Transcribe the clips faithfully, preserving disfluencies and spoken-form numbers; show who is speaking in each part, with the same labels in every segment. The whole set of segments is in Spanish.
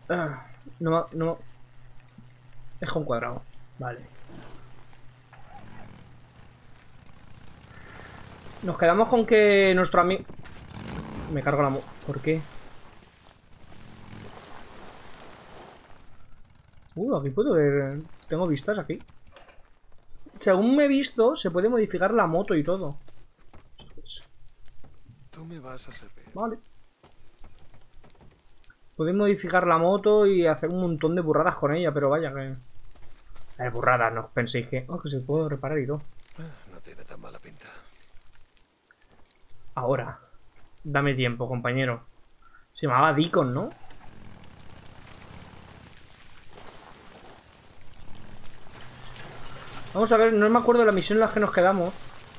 Speaker 1: Ah, no, no. Es con cuadrado. Vale. Nos quedamos con que nuestro amigo... Me cargo la... mo... ¿Por qué? Uh, aquí puedo ver... Tengo vistas aquí. Según me he visto, se puede modificar la moto y todo.
Speaker 2: Tú me vas a servir.
Speaker 1: Vale. Puedes modificar la moto y hacer un montón de burradas con ella, pero vaya que... Eh, burradas, no penséis que... Oh, que se puede reparar y todo.
Speaker 2: Ah, no tiene tan mala pinta.
Speaker 1: Ahora. Dame tiempo, compañero. Se llamaba Deacon, ¿no? Vamos a ver, no me acuerdo de la misión en la que nos quedamos.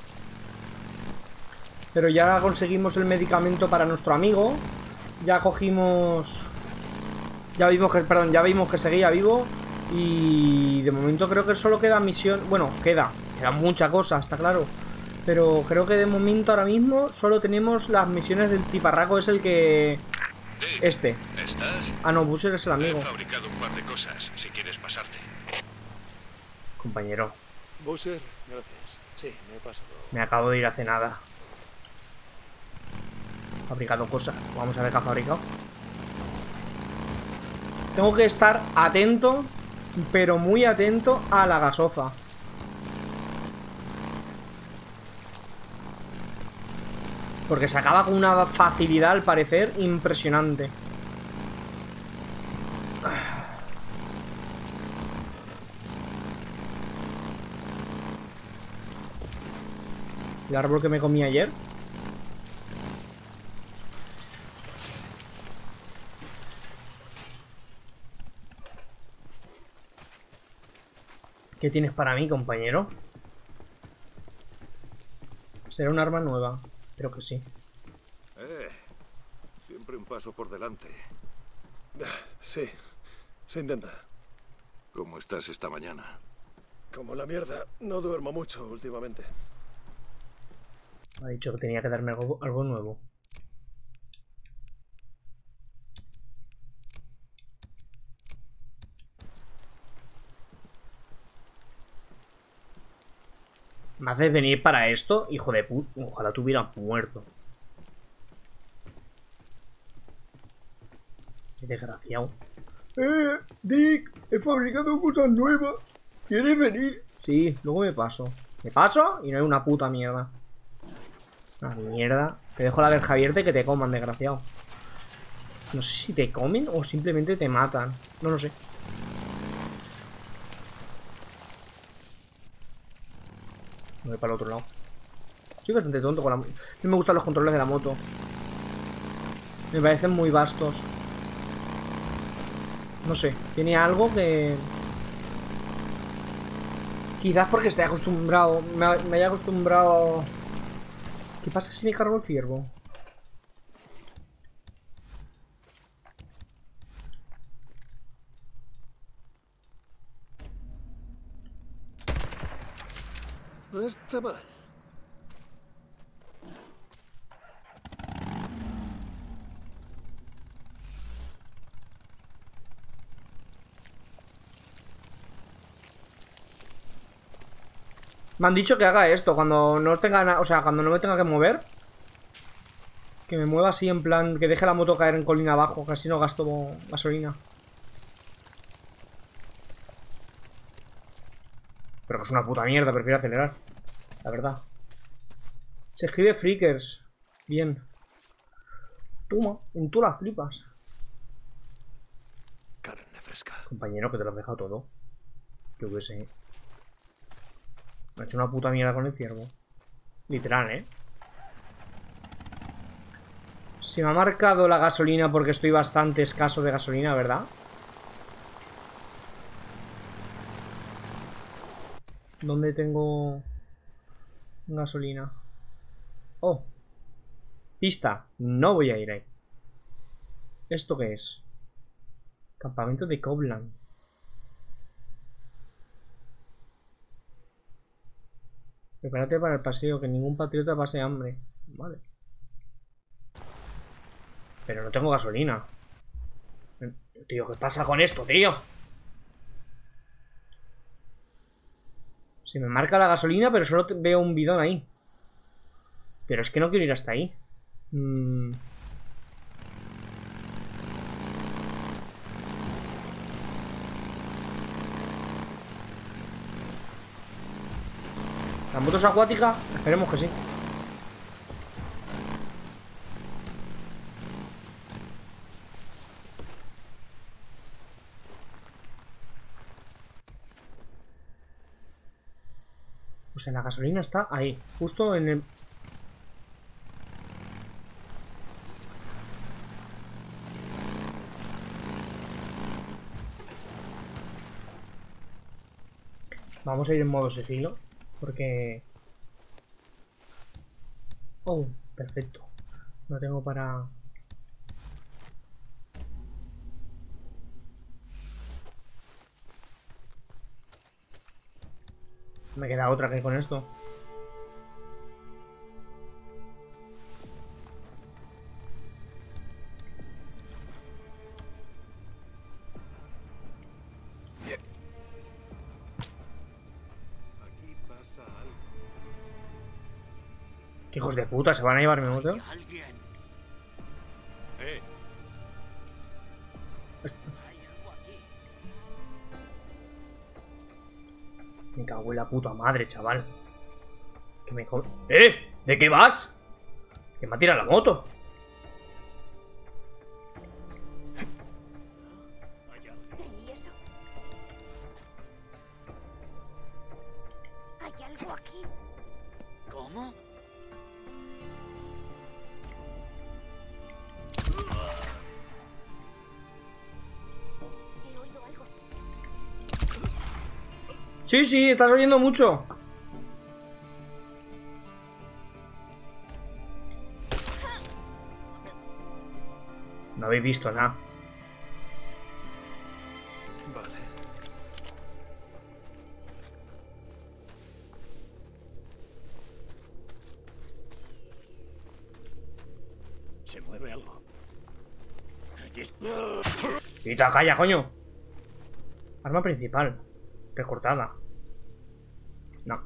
Speaker 1: Pero ya conseguimos el medicamento para nuestro amigo. Ya cogimos... Ya vimos que... Perdón, ya vimos que seguía vivo. Y de momento creo que solo queda misión... Bueno, queda. Queda mucha cosa, está claro. Pero creo que de momento ahora mismo solo tenemos las misiones del tiparraco. Es el que... Este.
Speaker 3: ¿Estás?
Speaker 1: Ah, no, Busser es el
Speaker 3: He
Speaker 1: amigo.
Speaker 3: fabricado un par de cosas, si quieres pasarte.
Speaker 1: Compañero,
Speaker 2: Busser, gracias. Sí, me he pasado.
Speaker 1: me acabo de ir hace nada. Fabricado cosas. Vamos a ver qué ha fabricado. Tengo que estar atento, pero muy atento a la gasofa. Porque se acaba con una facilidad, al parecer, impresionante. El árbol que me comí ayer. ¿Qué tienes para mí, compañero? Será un arma nueva. Creo que sí.
Speaker 3: Eh, siempre un paso por delante.
Speaker 2: Sí, se intenta.
Speaker 3: ¿Cómo estás esta mañana?
Speaker 2: Como la mierda, no duermo mucho últimamente.
Speaker 1: Ha dicho que tenía que darme algo, algo nuevo. ¿Me haces venir para esto? Hijo de puta. Ojalá te hubieran muerto. Qué desgraciado. Eh, Dick, he fabricado cosas nuevas. ¿Quieres venir? Sí, luego me paso. Me paso y no hay una puta mierda. Una mierda. Te dejo la verja abierta y que te coman, desgraciado. No sé si te comen o simplemente te matan. No lo sé. Me voy para el otro lado. Soy bastante tonto con la... No me gustan los controles de la moto. Me parecen muy vastos. No sé, tiene algo que... Quizás porque esté acostumbrado. Me, me haya acostumbrado... ¿Qué pasa si me cargo el ciervo?
Speaker 2: No está mal.
Speaker 1: Me han dicho que haga esto cuando no tenga nada, o sea, cuando no me tenga que mover. Que me mueva así en plan, que deje la moto caer en colina abajo, que así no gasto gasolina. Pero que es una puta mierda, prefiero acelerar. La verdad. Se escribe Freakers. Bien. Toma, en tú las flipas.
Speaker 2: Carne fresca.
Speaker 1: Compañero, que te lo has dejado todo. Yo qué sé. Me ha hecho una puta mierda con el ciervo. Literal, ¿eh? Se me ha marcado la gasolina porque estoy bastante escaso de gasolina, ¿verdad? ¿Dónde tengo gasolina? Oh. Pista. No voy a ir ahí. ¿Esto qué es? Campamento de Coblan. Prepárate para el paseo, que ningún patriota pase hambre. Vale. Pero no tengo gasolina. Tío, ¿qué pasa con esto, tío? Se me marca la gasolina, pero solo veo un bidón ahí. Pero es que no quiero ir hasta ahí. Mm. ¿La moto es acuática? Esperemos que sí. Pues en la gasolina está ahí, justo en el... Vamos a ir en modo sigilo, porque... Oh, perfecto. No tengo para... Me queda otra que con esto.
Speaker 3: Aquí pasa algo.
Speaker 1: ¿Qué hijos de puta? ¿Se van a llevar mi moto?
Speaker 3: ¿Alguien? Eh, hay algo aquí.
Speaker 1: Me cago en la puta madre, chaval. Que me come... ¡Eh! ¿De qué vas? Que me ha tirado la moto.
Speaker 3: Hay algo.
Speaker 4: ¿Y eso? ¿Hay algo aquí?
Speaker 3: ¿Cómo?
Speaker 4: He oído algo.
Speaker 1: Sí, sí, estás oyendo mucho. No habéis visto nada.
Speaker 2: Vale.
Speaker 3: Se mueve algo. Allí está.
Speaker 1: Quita, calla, coño. Arma principal. Recortada. No.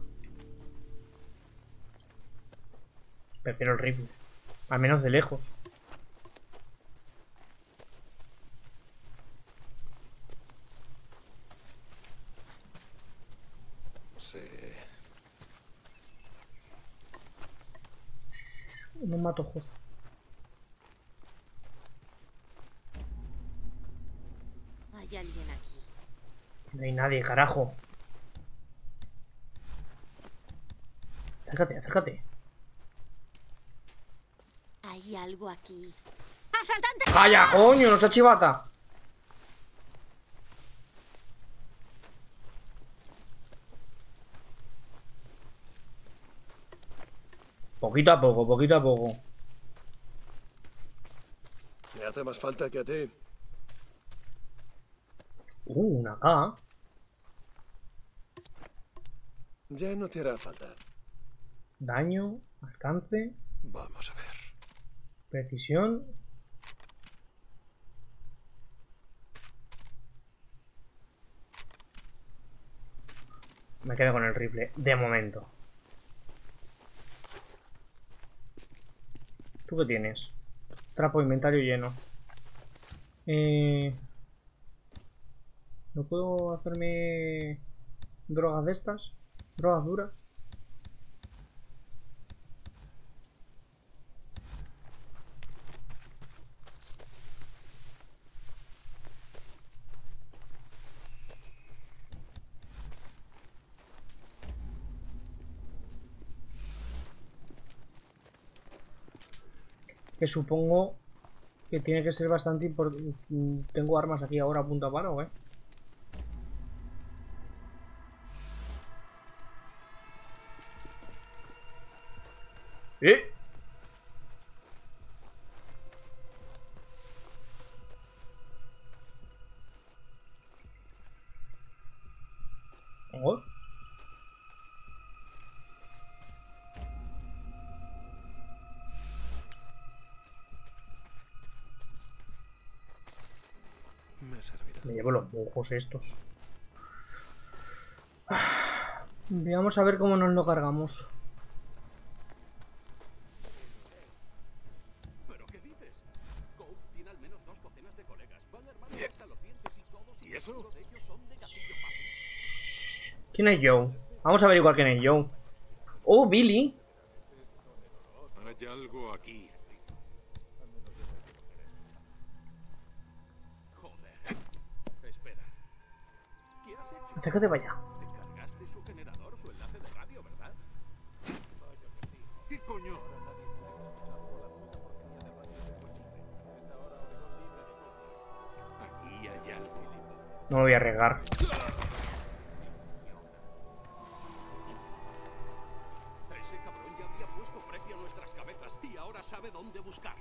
Speaker 1: Prefiero el rifle. Al menos de lejos.
Speaker 2: Sí.
Speaker 1: No mato ojos.
Speaker 4: Hay alguien aquí.
Speaker 1: No hay nadie, carajo. Acércate, acércate.
Speaker 4: Hay algo aquí. ¡Asaltante!
Speaker 1: ¡Calla, coño! ¡No se chivata! Poquito a poco, poquito a poco.
Speaker 2: Me hace más falta que a ti.
Speaker 1: Uh, una K.
Speaker 2: Ya no te hará falta.
Speaker 1: Daño, alcance,
Speaker 2: Vamos a ver.
Speaker 1: precisión. Me quedo con el rifle, de momento. ¿Tú qué tienes? Trapo, inventario lleno. Eh... ¿No puedo hacerme drogas de estas? ¿Drogas duras? Que supongo que tiene que ser bastante importante. Tengo armas aquí ahora a punta paro, ¿eh? ¿Eh? ¿Vamos?
Speaker 2: servirá.
Speaker 1: Me llevo los ojos estos. Veamos a ver cómo nos lo cargamos.
Speaker 5: ¿Pero qué dices? Cope tiene al menos dos docenas de colegas. Van armados hasta los dientes y todos
Speaker 3: ¿Y eso?
Speaker 5: de ellos son de gatillo fácil.
Speaker 1: ¿Quién es Joe? Vamos a averiguar quién es Joe. Oh, Billy.
Speaker 3: Hay algo aquí.
Speaker 5: Joder. Espera. ¿Qué has hecho?
Speaker 1: Acércate para allá.
Speaker 5: Te cargaste su generador, su enlace de radio, ¿verdad?
Speaker 3: ¿Qué coño? Aquí hay algo.
Speaker 1: No me voy a arriesgar.
Speaker 5: Ese cabrón ya había puesto precio a nuestras cabezas y ahora sabe dónde buscar.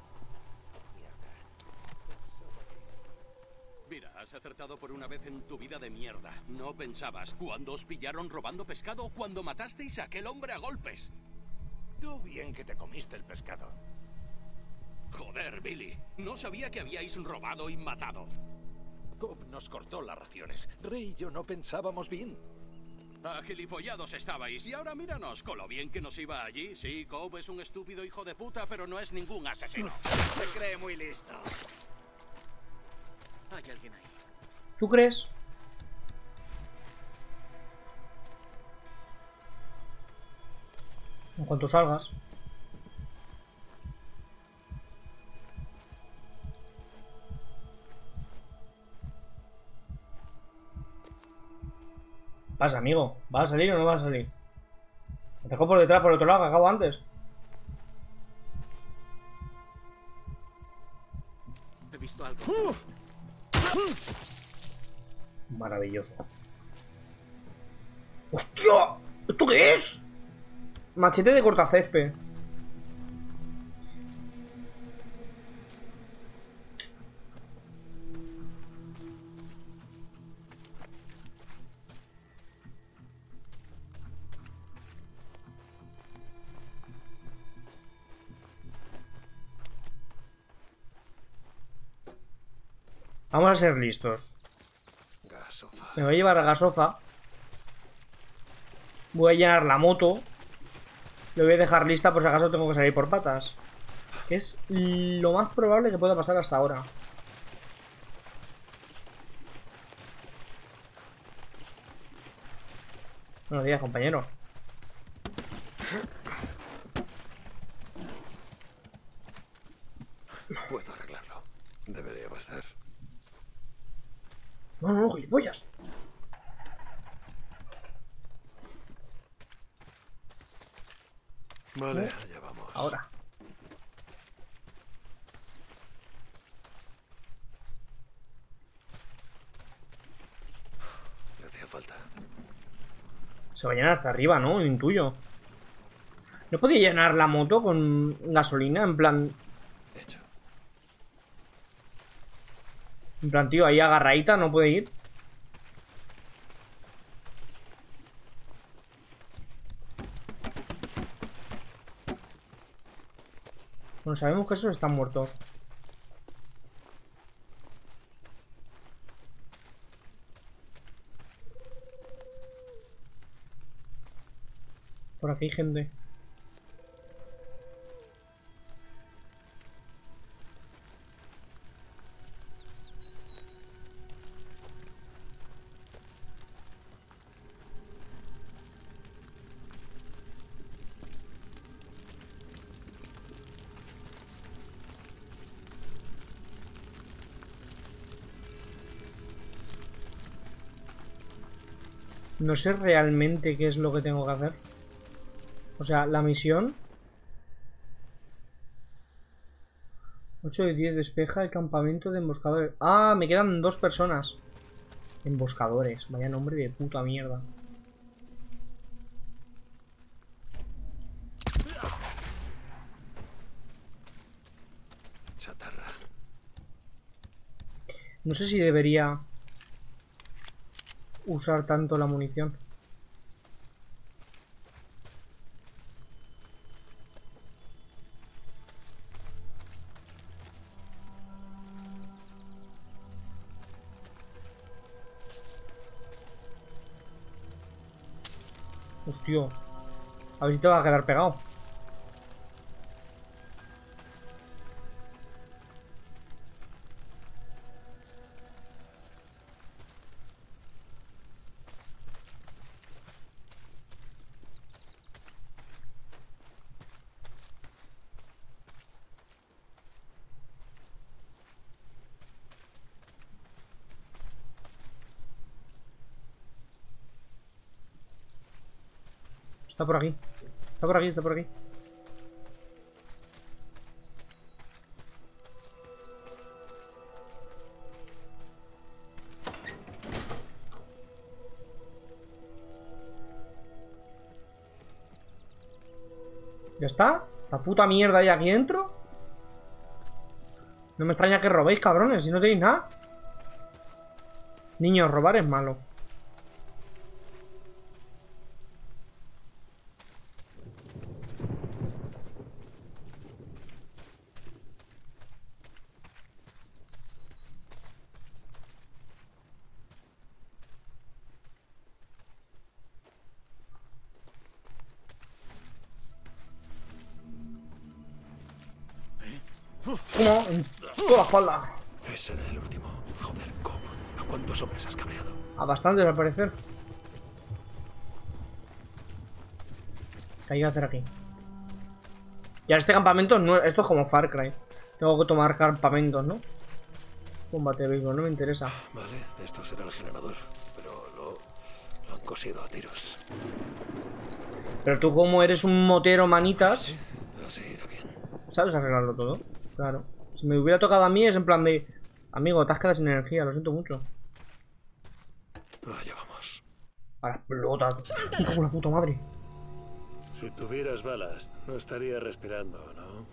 Speaker 5: Mira, has acertado por una vez en tu vida de mierda. No pensabas cuando os pillaron robando pescado o cuando matasteis a aquel hombre a golpes.
Speaker 3: Tú bien que te comiste el pescado.
Speaker 5: Joder, Billy. No sabía que habíais robado y matado.
Speaker 3: Cobb nos cortó las raciones. Rey y yo no pensábamos bien.
Speaker 5: Agilipollados estabais y ahora míranos con lo bien que nos iba allí. Sí, Cobb es un estúpido hijo de puta, pero no es ningún asesino.
Speaker 3: Se cree muy listo.
Speaker 5: Hay alguien ahí.
Speaker 1: ¿Tú crees? En cuanto salgas. Pasa, amigo. ¿Vas a salir o no vas a salir? Me atacó por detrás, por el otro lado, que acabo antes.
Speaker 5: He visto algo.
Speaker 1: Maravilloso. ¡Hostia! ¿Esto qué es? Machete de cortacésped. Vamos a ser listos.
Speaker 2: Gasofa.
Speaker 1: Me voy a llevar a gasofa. Voy a llenar la moto. Lo voy a dejar lista por si acaso tengo que salir por patas. Que es lo más probable que pueda pasar hasta ahora. Buenos días, compañero.
Speaker 2: Puedo arreglarlo. Debería bastar.
Speaker 1: No, no, no, gilipollas.
Speaker 2: Vale, allá vamos.
Speaker 1: Ahora.
Speaker 2: Le hacía falta.
Speaker 1: Se va a llenar hasta arriba, ¿no? Intuyo. ¿No podía llenar la moto con gasolina? En plan...
Speaker 2: Hecho.
Speaker 1: En plan, tío, ahí agarradita, no puede ir. Bueno, sabemos que esos están muertos. Por aquí hay gente. No sé realmente qué es lo que tengo que hacer. O sea, la misión... ocho de diez, despeja el campamento de emboscadores. Ah, me quedan dos personas. Emboscadores, vaya nombre de puta mierda.
Speaker 2: Chatarra.
Speaker 1: No sé si debería usar tanto la munición. Hostia. A ver si te va a quedar pegado. Está por aquí. Está por aquí, está por aquí. ¿Ya está? ¿La puta mierda ahí aquí dentro? No me extraña que robéis, cabrones, si no tenéis nada. Niños, robar es malo. ¿Cómo? En toda la espalda.
Speaker 2: Ese era el último. Joder, ¿cómo? ¿A cuántos hombres has cabreado?
Speaker 1: A bastantes al parecer. ¿Qué hay que hacer aquí? Ya este campamento no, esto es como Far Cry. Tengo que tomar campamentos, ¿no? Combate de béisbol, no me interesa.
Speaker 2: Vale, esto será el generador, pero lo, lo han cosido a tiros.
Speaker 1: Pero tú como eres un motero manitas,
Speaker 2: Sí, así irá bien.
Speaker 1: ¿sabes arreglarlo todo? Claro. Si me hubiera tocado a mí es en plan de... Amigo, te has quedado sin energía, lo siento mucho.
Speaker 2: Allá vamos.
Speaker 1: Ahora explota. Me cago en la puta madre.
Speaker 2: Si tuvieras balas, no estaría respirando, ¿no?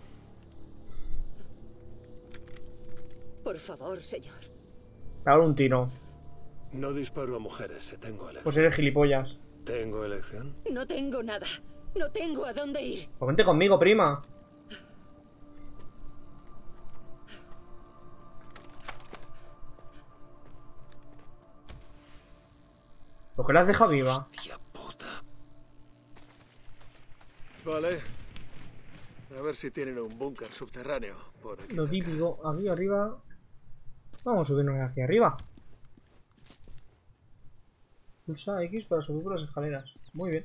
Speaker 6: Por favor, señor.
Speaker 1: Te hago un tiro.
Speaker 2: No disparo a mujeres, si tengo elección.
Speaker 1: Pues eres gilipollas.
Speaker 2: ¿Tengo elección?
Speaker 6: No tengo nada. No tengo a dónde ir.
Speaker 1: Pues vente conmigo, prima. ¿Por qué la has dejado viva?
Speaker 2: Hostia puta. Vale. A ver si tienen un búnker subterráneo por aquí
Speaker 1: Lo
Speaker 2: cerca.
Speaker 1: típico, aquí arriba. Vamos a subirnos aquí arriba. Pulsa X para subir por las escaleras. Muy bien.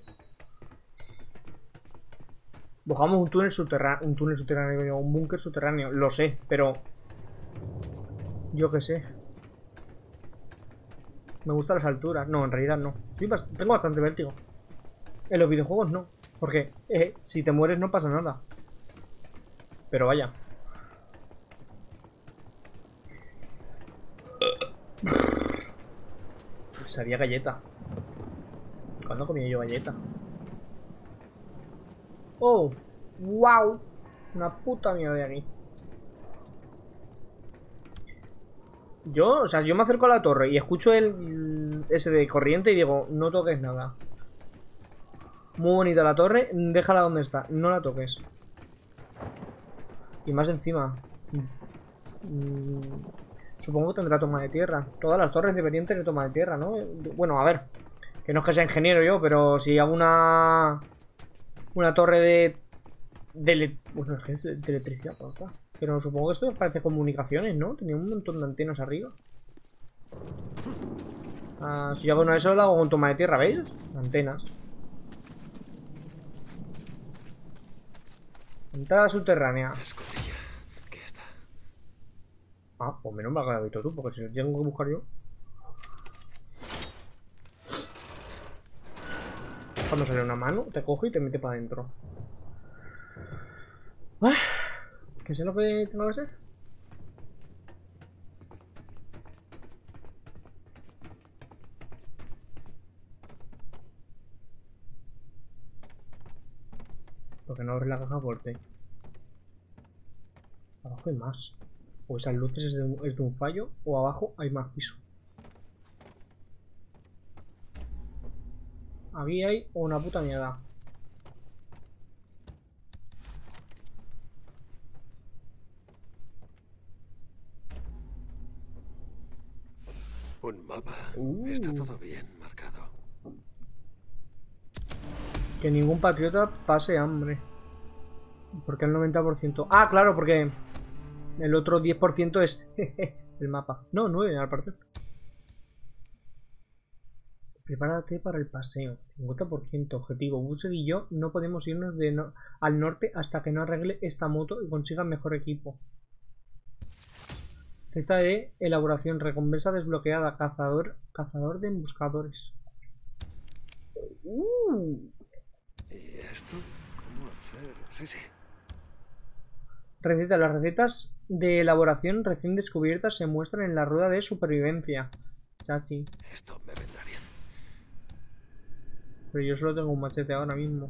Speaker 1: Buscamos un túnel subterráneo. Un túnel subterráneo, un búnker subterráneo. Lo sé, pero... Yo qué sé. Me gustan las alturas. No, en realidad no. Soy bast- tengo bastante vértigo. En los videojuegos no. Porque eh, si te mueres no pasa nada. Pero vaya. Sabía galleta. ¿Cuándo comía yo galleta? ¡Oh! ¡Wow! Una puta mierda de aquí. Yo, o sea, yo me acerco a la torre y escucho el ese de corriente y digo, no toques nada. Muy bonita la torre, déjala donde está, no la toques. Y más encima. Mm, supongo que tendrá toma de tierra. Todas las torres deberían tener toma de tierra, ¿no? Bueno, a ver. Que no es que sea ingeniero yo, pero si hago una... Una torre de... de ele- bueno, es que es de, de electricidad, papá. Pero supongo que esto parece comunicaciones, ¿no? Tenía un montón de antenas arriba. Ah, si yo hago uno de esos, lo hago con toma de tierra, ¿veis? Antenas. Entrada subterránea.
Speaker 2: Escotilla. ¿Qué está?
Speaker 1: Ah, pues menos mal que lo has visto tú, porque si lo tengo que buscar yo. Cuando sale una mano, te coge y te mete para adentro. Ah, ¿qué sé lo que tengo que hacer? Porque no abre la caja fuerte. Abajo hay más. O esas luces es de un, es de un fallo, o abajo hay más piso. Aquí hay una puta mierda.
Speaker 2: Un mapa.
Speaker 1: Uh.
Speaker 2: Está todo bien marcado.
Speaker 1: Que ningún patriota pase hambre. Porque el noventa por ciento... Ah, claro, porque el otro diez por ciento es el mapa. No, nueve al parecer. Prepárate para el paseo. cincuenta por ciento objetivo. Busser y yo no podemos irnos de no al norte hasta que no arregle esta moto y consiga mejor equipo. Receta de elaboración. Recompensa desbloqueada. Cazador, cazador de emboscadores. Uh.
Speaker 2: ¿Y esto? ¿Cómo hacer? Sí, sí.
Speaker 1: Receta. Las recetas de elaboración recién descubiertas se muestran en la rueda de supervivencia. Chachi.
Speaker 2: Esto me vendrá bien.
Speaker 1: Pero yo solo tengo un machete ahora mismo.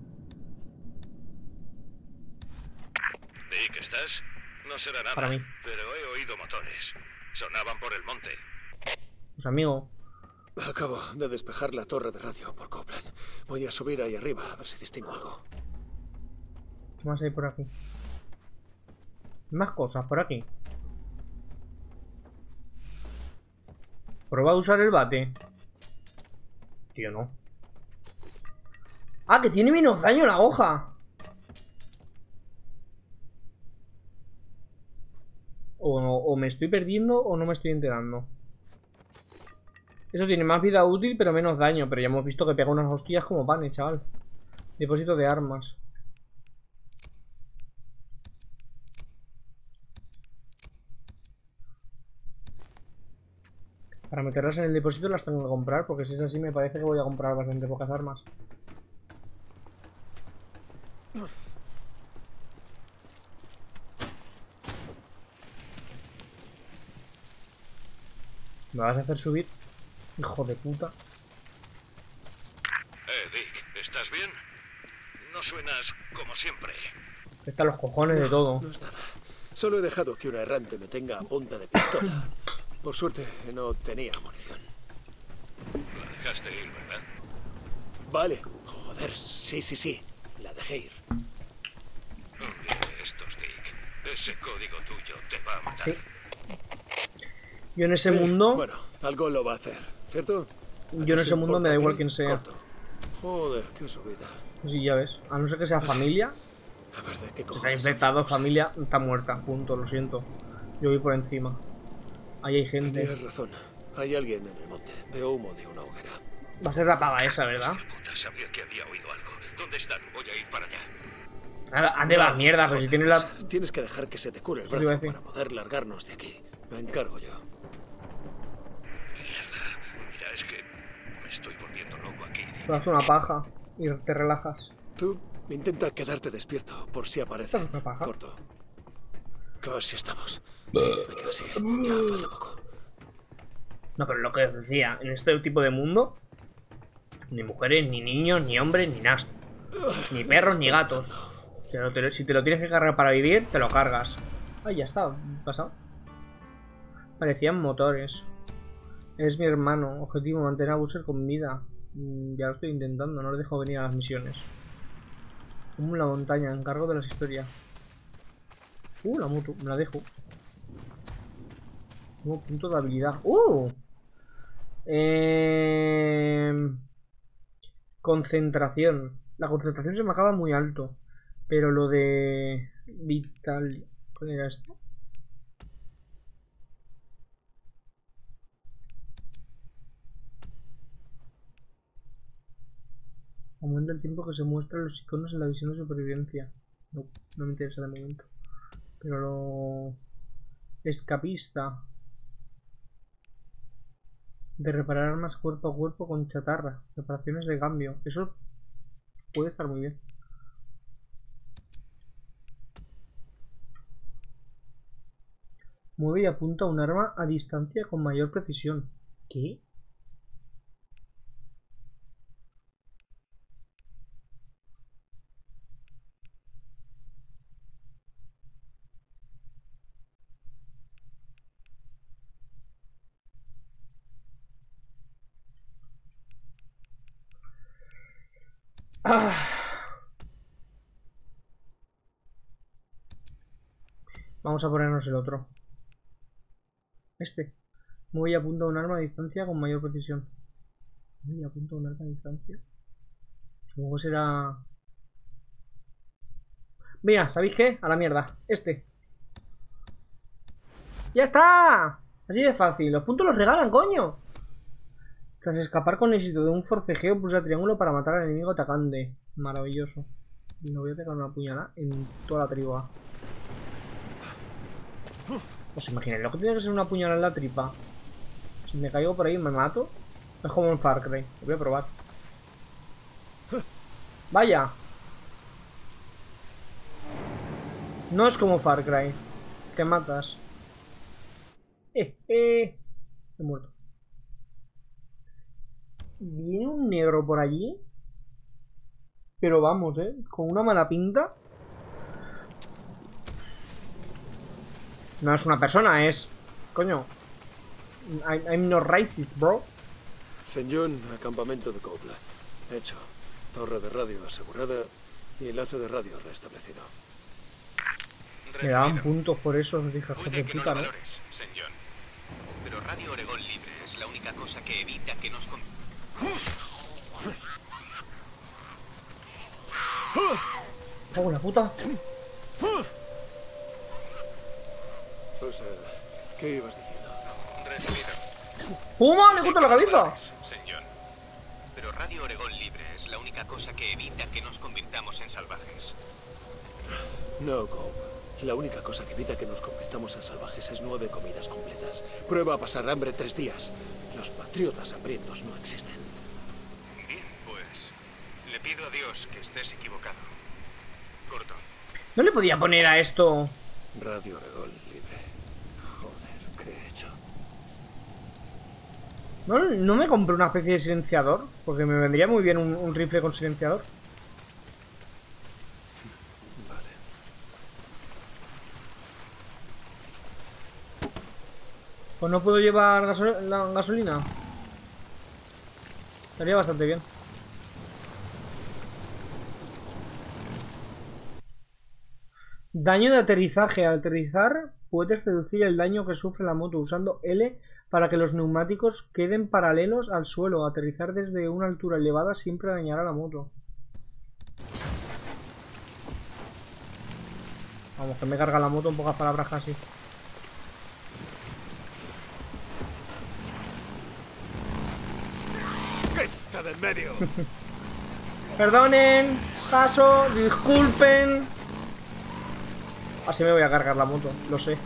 Speaker 7: Dick, ¿estás? No será nada,
Speaker 1: Para mí.
Speaker 7: pero he oído motores. Sonaban por el monte.
Speaker 1: Pues amigo.
Speaker 2: Acabo de despejar la torre de radio por Copeland. Voy a subir ahí arriba a ver si distingo algo.
Speaker 1: ¿Qué más hay por aquí? Más cosas por aquí. Prueba a usar el bate. Tío, no. Ah, que tiene menos daño la hoja. O, no, o me estoy perdiendo o no me estoy enterando. Eso tiene más vida útil pero menos daño. Pero ya hemos visto que pega unas hostias como panes, chaval. Depósito de armas. Para meterlas en el depósito las tengo que comprar. Porque si es así me parece que voy a comprar bastante pocas armas. ¿Me vas a hacer subir? Hijo de puta.
Speaker 7: Eh, Dick, ¿estás bien? No suenas como siempre.
Speaker 1: Están los cojones de todo.
Speaker 2: No es nada. Solo he dejado que una errante me tenga a punta de pistola. Por suerte no tenía munición.
Speaker 7: La dejaste ir, ¿verdad?
Speaker 2: Vale. Joder, sí, sí, sí. La dejé ir.
Speaker 7: Un día de estos, Dick. Ese código tuyo te va a matar.
Speaker 1: Sí. Yo en ese
Speaker 2: Sí,
Speaker 1: mundo...
Speaker 2: Bueno, algo lo va a hacer, ¿cierto?
Speaker 1: Yo en ese mundo me da igual quién sea.
Speaker 2: Corto. Joder, qué subida.
Speaker 1: Pues sí, ya ves. A no ser que sea familia.
Speaker 2: A ver, ¿de qué
Speaker 1: Está
Speaker 2: cojones
Speaker 1: infectado,
Speaker 2: hablamos?
Speaker 1: familia está muerta. Punto, lo siento. Yo voy por encima. Ahí hay gente.
Speaker 2: Tenías razón. Hay alguien en el monte. Veo humo de una hoguera.
Speaker 1: Va a ser la paga esa, ¿verdad?
Speaker 7: Hostia puta, sabía que había oído algo. ¿Dónde están? Voy a ir para allá.
Speaker 1: Ah, ande va, mierda, pero si tiene la...
Speaker 2: Tienes que dejar que se te cure el
Speaker 1: ¿Qué te iba a
Speaker 2: brazo
Speaker 1: decir?
Speaker 2: para poder largarnos de aquí. Me encargo yo.
Speaker 7: Mierda. Mira, es que me estoy volviendo loco aquí, Dick.
Speaker 1: Te das una paja y te relajas.
Speaker 2: Tú intenta quedarte despierto por si aparece.
Speaker 1: ¿Estás una paja?
Speaker 2: Corto. Casi estamos. Sí, me quedo así. Ya falta poco.
Speaker 1: No, pero lo que os decía, en este tipo de mundo, ni mujeres, ni niños, ni hombres, ni nada. Ni perros, ni gatos. Si, no te, si te lo tienes que cargar para vivir, te lo cargas. Ah, ya está, pasado. Parecían motores. Es mi hermano. Objetivo, mantener a Busser con vida. Mm, ya lo estoy intentando, no le dejo venir a las misiones. Como la montaña, encargo de las historias. Uh, la moto, me la dejo. Tengo punto de habilidad. ¡Uh! Eh... Concentración. La concentración se me acaba muy alto. Pero lo de... Vital... ¿Cuál era esto? Aumenta el tiempo que se muestran los iconos en la visión de supervivencia. No, no me interesa de momento. Pero lo... Escapista. De reparar armas cuerpo a cuerpo con chatarra. Reparaciones de cambio. Eso puede estar muy bien. Mueve y apunta un arma a distancia con mayor precisión. ¿Qué? Ah. Vamos a ponernos el otro. Este. Mueve y apunta un arma a distancia con mayor precisión. Mueve y apunta un arma a distancia. Supongo que será... Mira, ¿sabéis qué? A la mierda. Este. ¡Ya está! Así de fácil. Los puntos los regalan, coño. Tras escapar con éxito de un forcejeo, pulsa triángulo para matar al enemigo atacante. Maravilloso. Y me voy a pegar una puñalada en toda la tripa. ¿Os imagináis lo que tiene que ser una puñalada en la tripa? Si me caigo por ahí me mato. Es como en Far Cry. Lo voy a probar. Vaya. No es como Far Cry. Te matas. Eh, eh. He muerto. Viene un negro por allí. Pero vamos, eh. Con una mala pinta. No es una persona, es... Coño. I'm, I'm not racist, bro.
Speaker 2: Saint John, acampamento de Cobla. Hecho. Torre de radio asegurada y enlace de radio restablecido.
Speaker 1: Me daban puntos por eso, os dije,
Speaker 7: Puede
Speaker 1: de
Speaker 7: que no
Speaker 1: puta,
Speaker 7: lo
Speaker 1: ¿no?
Speaker 7: valores, Saint John. Pero Radio Oregón Libre es la única cosa que evita que nos... con-
Speaker 1: ¡Oh, la puta!
Speaker 2: O sea, ¿qué ibas diciendo?
Speaker 7: Recibido.
Speaker 1: ¡Puma! ¡Le corto la cabeza!
Speaker 7: Saint John. Pero Radio Oregón Libre es la única cosa que evita que nos convirtamos en salvajes.
Speaker 2: No, Cope. La única cosa que evita que nos convirtamos en salvajes es nueve comidas completas. Prueba a pasar hambre tres días. Los patriotas hambrientos no existen.
Speaker 7: Bien, pues... Le pido a Dios que estés equivocado. Corto.
Speaker 1: ¿No le podía poner a esto?
Speaker 2: Radio Oregón Libre. Joder, ¿qué he hecho?
Speaker 1: ¿No, no me compré una especie de silenciador? Porque me vendría muy bien un, un rifle con silenciador.
Speaker 2: Vale.
Speaker 1: Pues no puedo llevar gaso- la gasolina. Estaría bastante bien. Daño de aterrizaje. Al aterrizar puedes reducir el daño que sufre la moto usando L para que los neumáticos queden paralelos al suelo. Aterrizar desde una altura elevada siempre dañará la moto. Vamos, que me carga la moto en pocas palabras casi.
Speaker 2: ¡Quita del medio!
Speaker 1: Perdonen, paso, disculpen. Así me voy a cargar la moto, lo sé.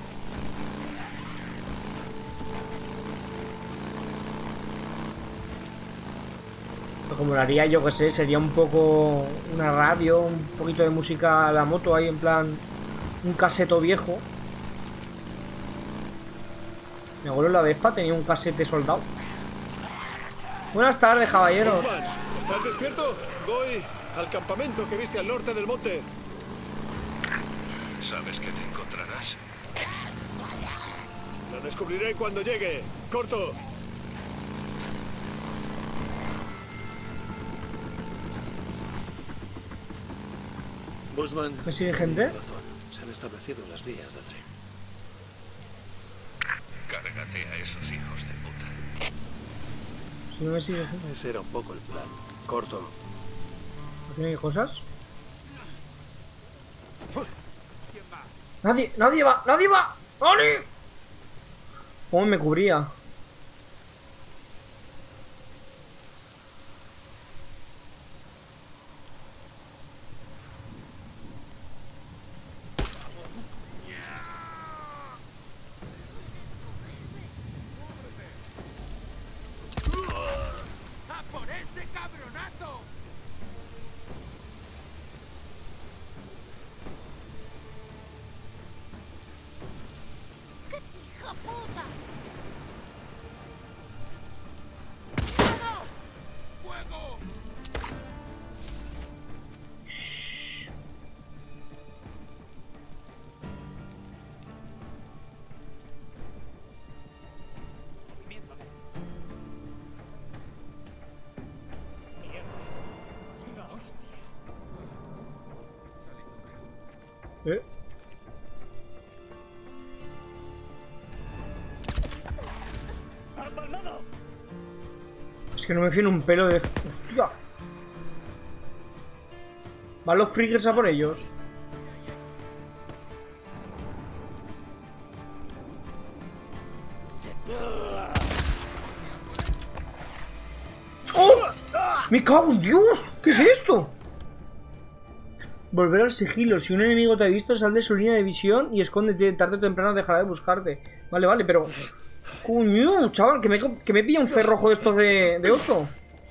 Speaker 1: Pero como lo haría, yo que sé, sería un poco una radio, un poquito de música a la moto ahí, en plan un caseto viejo. Mi abuelo en la Vespa tenía un casete soldado. Buenas tardes, caballeros.
Speaker 2: Osman, ¿estás despierto? Voy al campamento que viste al norte del monte.
Speaker 7: ¿Sabes que te encontrarás?
Speaker 2: Lo descubriré cuando llegue. Corto. Busman.
Speaker 1: ¿Me sigue gente?
Speaker 2: tenía razón. Se han establecido las vías de tren.
Speaker 7: Cárgate a esos hijos de puta.
Speaker 1: Si no me sigue gente.
Speaker 2: Ese era un poco el plan. Corto.
Speaker 1: ¿Aquí no hay cosas? Nadie, nadie va, nadie va. ¡Nadie! ¿Cómo me cubría?
Speaker 5: ¡A por ese cabronazo!
Speaker 4: ¡Hija puta!
Speaker 5: ¡Fuego!
Speaker 1: ¿Eh? Es que no me fío un pelo de... ¡Hostia! Van los friggers a por ellos. ¡Oh! ¡Me cago en Dios! ¿Qué es esto? Volver al sigilo. Si un enemigo te ha visto, sal de su línea de visión y escóndete. Tarde o temprano dejará de buscarte. Vale, vale, pero... Coño, chaval, que me, que me pilla un cerrojo de estos de, de oso.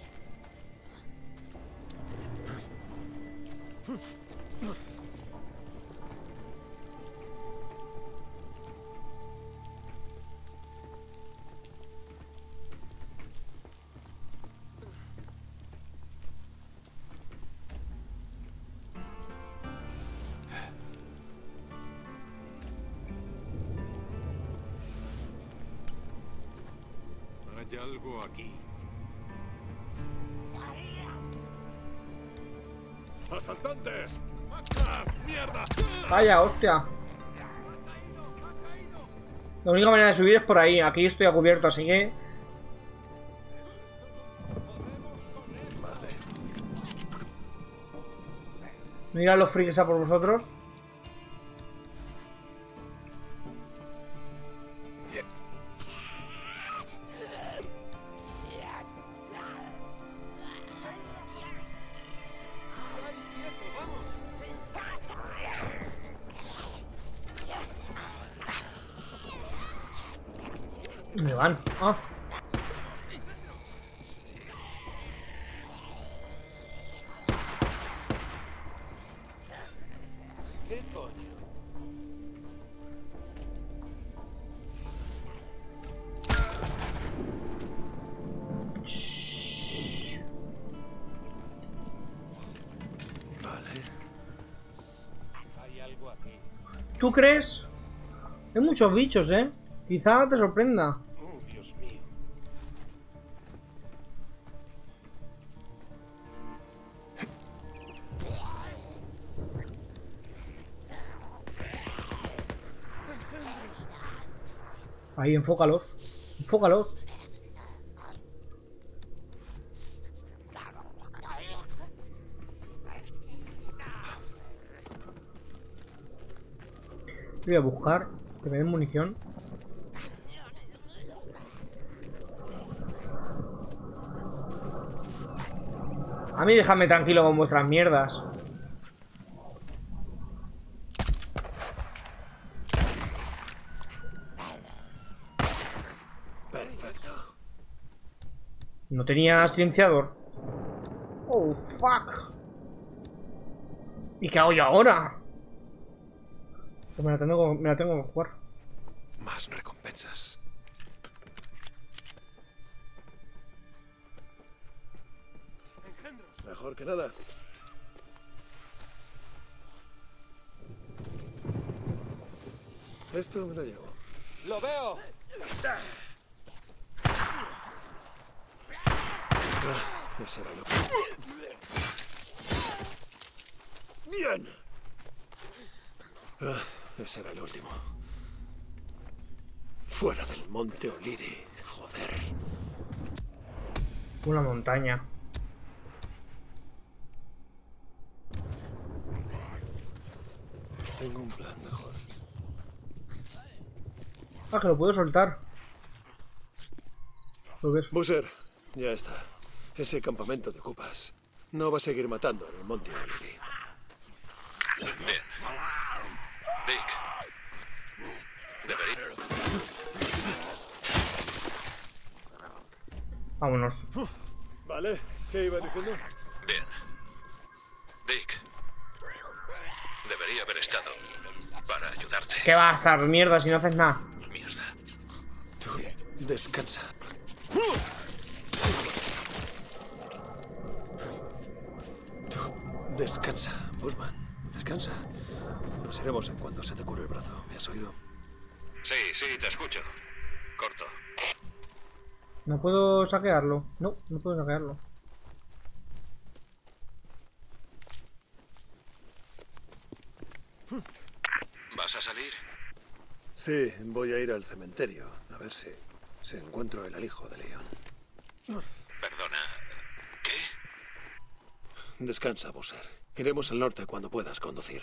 Speaker 3: Hay algo aquí. ¡Asaltantes! ¡Ah, ¡Mierda!
Speaker 1: Vaya, hostia. La única manera de subir es por ahí. Aquí estoy a cubierto, así que...
Speaker 2: Vale.
Speaker 1: Mira los frikis a por vosotros. Me van. Ah.
Speaker 2: ¿Qué coño? Vale.
Speaker 3: Hay algo aquí.
Speaker 1: ¿Tú crees? Hay muchos bichos, ¿eh? Quizá te sorprenda.
Speaker 2: Oh, Dios mío.
Speaker 1: Ahí, enfócalos. Enfócalos. Voy a buscar que me den munición. A mí dejadme tranquilo con vuestras mierdas.
Speaker 2: Perfecto.
Speaker 1: No tenía silenciador. Oh, fuck. ¿Y qué hago yo ahora? Pues me la tengo, me la tengo que jugar.
Speaker 2: Más recompensas. Mejor que nada. Esto me lo llevo.
Speaker 3: ¡Lo veo!
Speaker 2: Ah, ese era lo que... ¡Bien! Ah, ese era el último. Fuera del monte O'Leary. Joder.
Speaker 1: Una montaña.
Speaker 2: Tengo un plan mejor.
Speaker 1: Ah, que lo puedo soltar. ¿Lo ves?
Speaker 2: Busser, ya está. Ese campamento de ocupas no va a seguir matando en el monte O'Leary.
Speaker 3: Bien. Dick. Debería...
Speaker 1: Vámonos.
Speaker 2: ¿Vale? ¿Qué iba diciendo?
Speaker 3: Bien. Dick. Debería haber estado para ayudarte.
Speaker 1: ¿Qué va a estar mierda si no haces nada?
Speaker 3: Mierda.
Speaker 2: Tú, descansa. Tú, descansa, Bushman. Descansa. Nos iremos en cuanto se te cure el brazo. ¿Me has oído?
Speaker 3: Sí, sí, te escucho. Corto.
Speaker 1: No puedo saquearlo. No, no puedo saquearlo.
Speaker 3: ¿Vas a salir?
Speaker 2: Sí, voy a ir al cementerio. A ver si, si encuentro el alijo de León.
Speaker 3: Perdona. ¿Qué?
Speaker 2: Descansa, Busser. Iremos al norte cuando puedas conducir.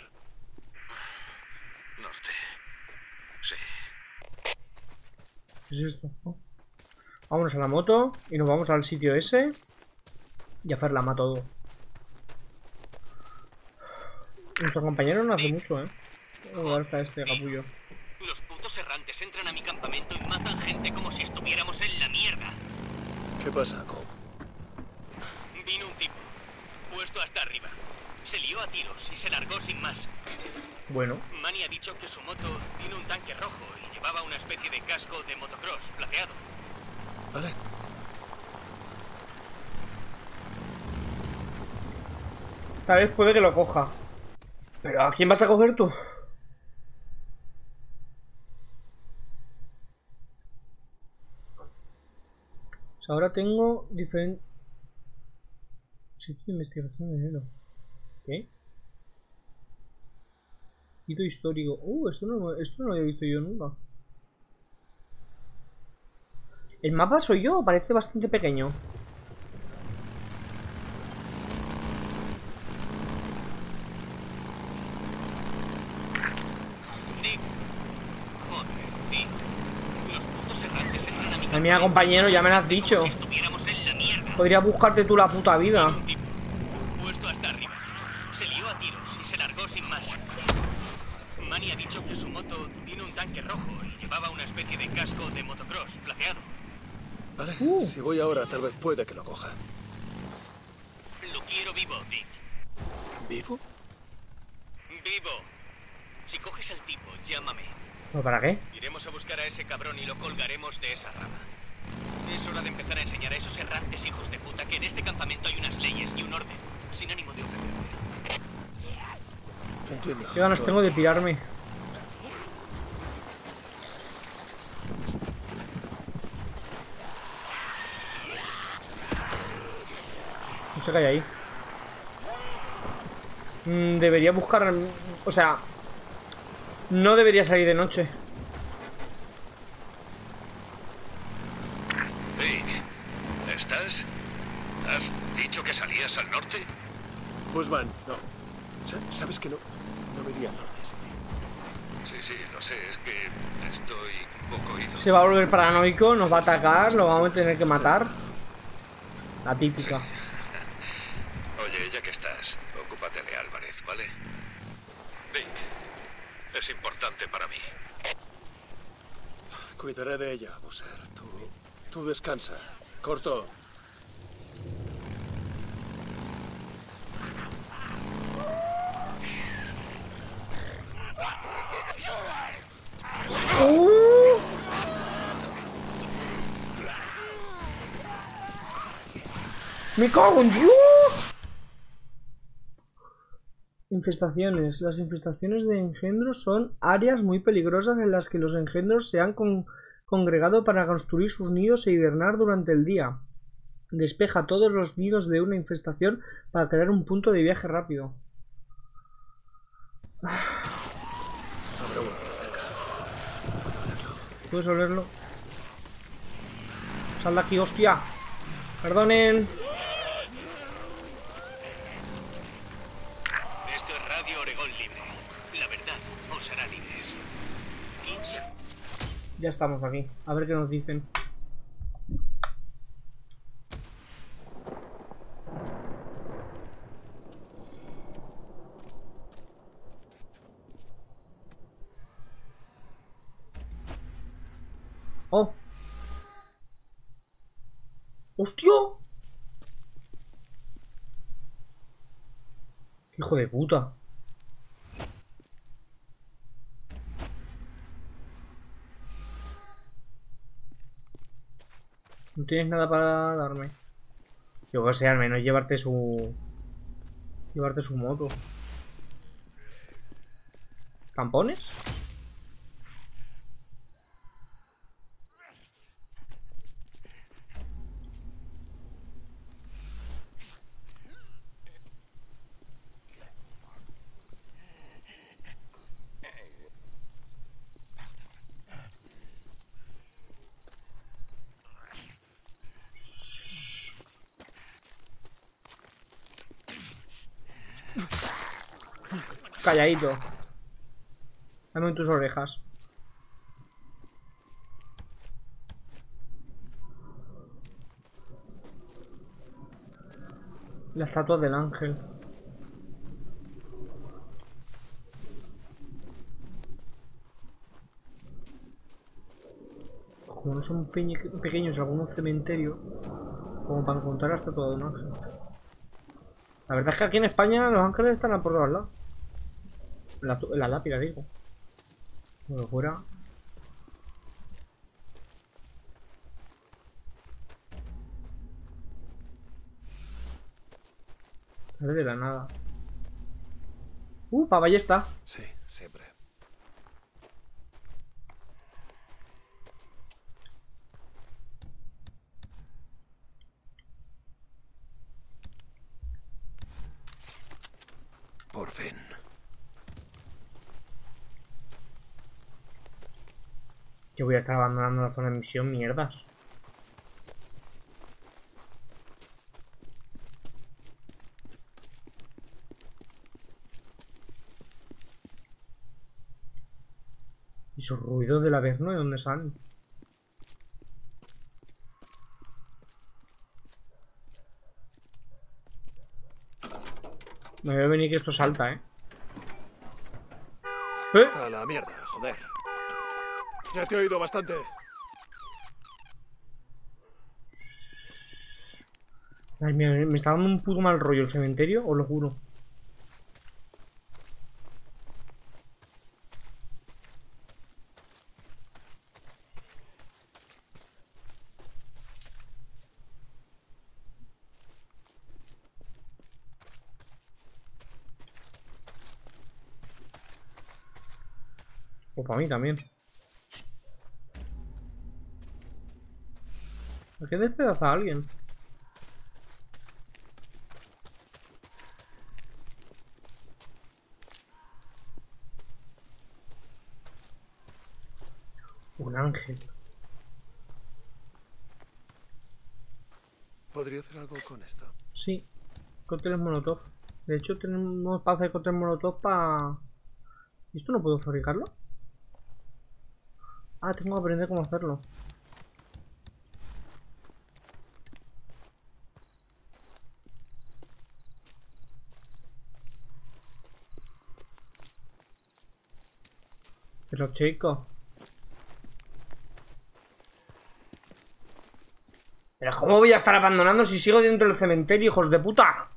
Speaker 3: Norte. Sí.
Speaker 1: ¿Qué es esto? Oh. Vámonos a la moto y nos vamos al sitio ese y a hacer la mata todo. Nuestro compañero no hace mucho, ¿eh? Joder, está este capullo.
Speaker 7: Los putos errantes entran a mi campamento y matan gente como si estuviéramos en la mierda.
Speaker 2: ¿Qué pasa, Cobb?
Speaker 7: Vino un tipo, puesto hasta arriba. Se lió a tiros y se largó sin más.
Speaker 1: Bueno.
Speaker 7: Manny ha dicho que su moto tiene un tanque rojo y llevaba una especie de casco de motocross plateado.
Speaker 2: Vale.
Speaker 1: Tal vez puede que lo coja. Pero ¿a quién vas a coger tú? Pues ahora tengo diferente... Sitio de investigación de enero. ¿Qué? Hito histórico. Uh, esto no, esto no lo había visto yo nunca. El mapa soy yo, parece bastante pequeño.
Speaker 7: Dick. Joder, tío. Los putos errantes entran a mi
Speaker 1: Ay, mira, compañero, ya me lo has dicho.
Speaker 7: como si estuviéramos en la mierda.
Speaker 1: Podría buscarte tú la puta vida.
Speaker 7: Un tipo, puesto hasta arriba. Se lió a tiros y se largó sin más. Manny ha dicho que su moto tiene un tanque rojo y llevaba una especie de casco de motocross plateado.
Speaker 2: Vale,
Speaker 1: Uh.
Speaker 2: si voy ahora, tal vez pueda que lo coja.
Speaker 7: Lo quiero vivo, Dick.
Speaker 2: ¿Vivo?
Speaker 7: Vivo. Si coges al tipo, llámame.
Speaker 1: ¿Pero para qué?
Speaker 7: Iremos a buscar a ese cabrón y lo colgaremos de esa rama. Es hora de empezar a enseñar a esos errantes hijos de puta que en este campamento hay unas leyes y un orden, sin ánimo de ofenderte.
Speaker 2: Entiendo.
Speaker 1: Qué ganas tengo de pirarme. No sé qué hay ahí. Mm, debería buscar... O sea... No debería salir de noche.
Speaker 3: Hey, ¿estás? ¿Has dicho que salías al norte?
Speaker 2: Busman, no. Sa- ¿Sabes que no? No me iría al norte sin ti.
Speaker 3: Sí, sí, lo sé, es que estoy un poco ido.
Speaker 1: Se va a volver paranoico, nos va a atacar, lo vamos a tener que matar. La típica.
Speaker 3: Oye, ya que estás, ocúpate de Álvarez, ¿vale? Dick, es importante para mí.
Speaker 2: Cuidaré de ella, Buser. Tú, tú descansa. Corto.
Speaker 1: ¡Uh! ¡Me cago en Dios! Infestaciones. Las infestaciones de engendros son áreas muy peligrosas en las que los engendros se han con- congregado para construir sus nidos e hibernar durante el día. Despeja todos los nidos de una infestación para crear un punto de viaje rápido.
Speaker 2: Habrá uno cerca. Puedo olerlo.
Speaker 1: ¿Puedes olerlo? Sal de aquí, hostia. Perdonen.
Speaker 7: Esto es Radio Oregón Libre. La verdad os hará libres. quince.
Speaker 1: Ya estamos aquí. A ver qué nos dicen. Oh. ¡Hostia! ¡Qué hijo de puta! No tienes nada para darme. Yo que sé, al menos llevarte su... Llevarte su moto. ¿Campones? calladito. Dame tus orejas. La estatua del ángel. Como no son pe pequeños algunos cementerios, como para encontrar la estatua de un ángel. La verdad es que aquí en España los ángeles están a por todos lados. La, la lápida, digo. Como fuera. Sale de la nada. Uh, pa' ballesta.
Speaker 2: Sí, siempre. Por fin.
Speaker 1: Yo voy a estar abandonando la zona de misión, mierdas. ¿Y esos ruidos del averno de dónde salen? Me voy a venir que esto salta, ¿eh? ¿Eh?
Speaker 2: A la mierda, joder. Ya te he oído bastante.
Speaker 1: Ay, mira, me está dando un puto mal rollo el cementerio, os lo juro. O para mí también. ¿Por qué despedaza a alguien? Un ángel.
Speaker 2: ¿Podría hacer algo con esto?
Speaker 1: Sí. Cócteles molotov. De hecho tenemos para hacer cócteles molotov para... ¿Esto no puedo fabricarlo? Ah, tengo que aprender cómo hacerlo. Pero chico. Pero ¿cómo voy a estar abandonando si sigo dentro del cementerio, hijos de puta?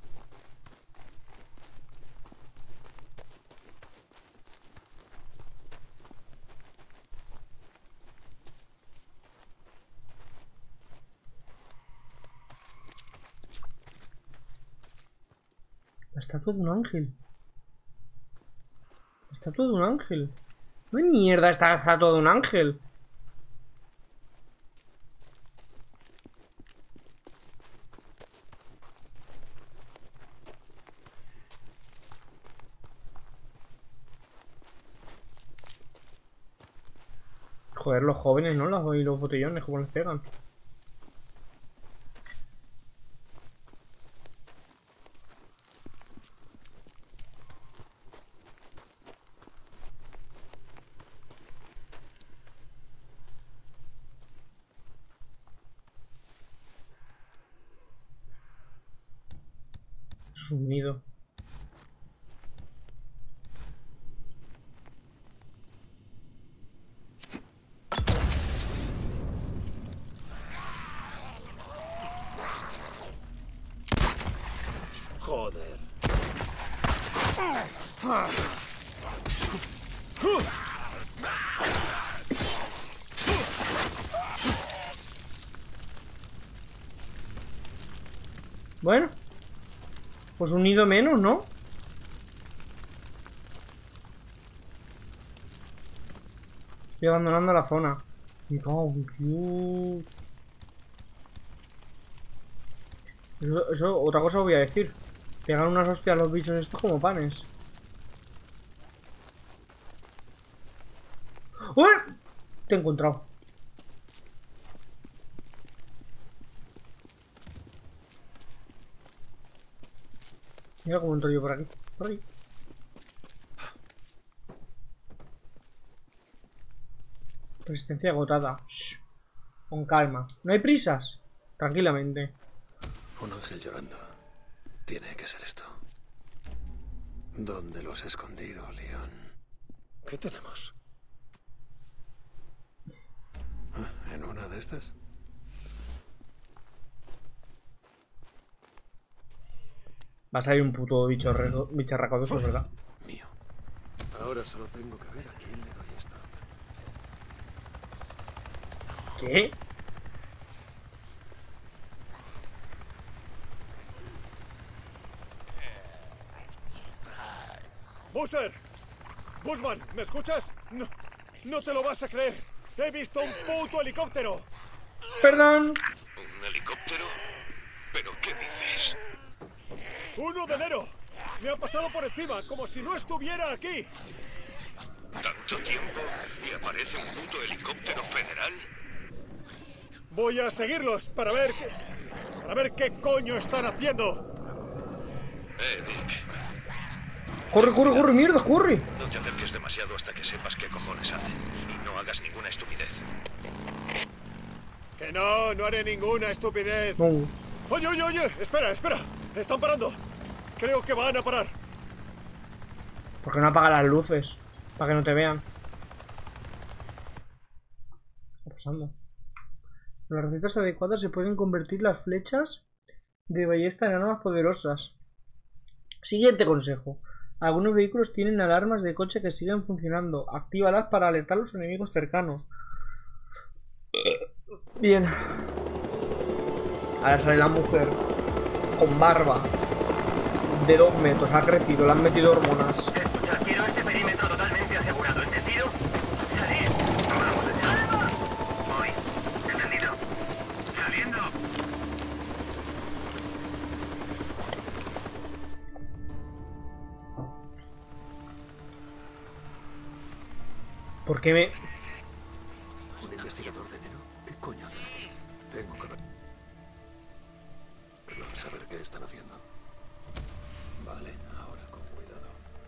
Speaker 1: La estatua de un ángel. La estatua de un ángel. ¿Dónde mierda está la estatua de un ángel? Joder, los jóvenes, ¿no? Los, y los botellones, ¿cómo les pegan? Es un nido.
Speaker 2: Joder.
Speaker 1: Bueno. Pues un nido menos, ¿no? Estoy abandonando la zona. Me cago en Dios. Eso, eso, otra cosa voy a decir. Pegan unas hostias a los bichos estos como panes. ¡Uy! Te he encontrado. Mira cómo entro yo por aquí. Por aquí. Resistencia agotada. Shh. Con calma. No hay prisas. Tranquilamente.
Speaker 2: Un ángel llorando. Tiene que ser esto. ¿Dónde lo has escondido, Leon? ¿Qué tenemos? ¿En una de estas?
Speaker 1: Va a salir un puto bicho bicharraco de eso, ¿verdad?
Speaker 2: Mío. Ahora solo tengo que ver a quién le doy esto.
Speaker 1: ¿Qué?
Speaker 2: ¡Busser! ¡Busman! ¿Me escuchas? No, no te lo vas a creer. ¡He visto un puto helicóptero!
Speaker 1: Perdón.
Speaker 3: ¿Un helicóptero? ¿Pero qué dices?
Speaker 2: ¡uno de enero! Me ha pasado por encima, como si no estuviera aquí.
Speaker 3: ¿Tanto tiempo y aparece un puto helicóptero federal?
Speaker 2: Voy a seguirlos para ver qué... para ver qué coño están haciendo.
Speaker 3: Eh, Dick.
Speaker 1: Corre, corre, corre, mierda, corre.
Speaker 3: No te acerques demasiado hasta que sepas qué cojones hacen. Y no hagas ninguna estupidez.
Speaker 2: Que no, no haré ninguna estupidez.
Speaker 1: No.
Speaker 2: Oye, oye, oye, espera, espera. Están parando. Creo que van a parar.
Speaker 1: ¿Por qué no apaga las luces? Para que no te vean. ¿Qué está pasando? Con las recetas adecuadas se pueden convertir las flechas de ballesta en armas poderosas. Siguiente consejo. Algunos vehículos tienen alarmas de coche que siguen funcionando. Actívalas para alertar a los enemigos cercanos. Bien. Ahora sale la mujer con barba de dos metros. Ha crecido, le han metido hormonas.
Speaker 8: Escucha, quiero este perímetro totalmente asegurado. ¿Entendido? Salir. Vamos a echar. Voy. Entendido. Saliendo.
Speaker 1: ¿Por qué me...?
Speaker 2: ¿Un investigador de enero? ¿Qué coño hacen aquí? Tengo que verlo. Saber qué están haciendo. Vale, ahora con cuidado.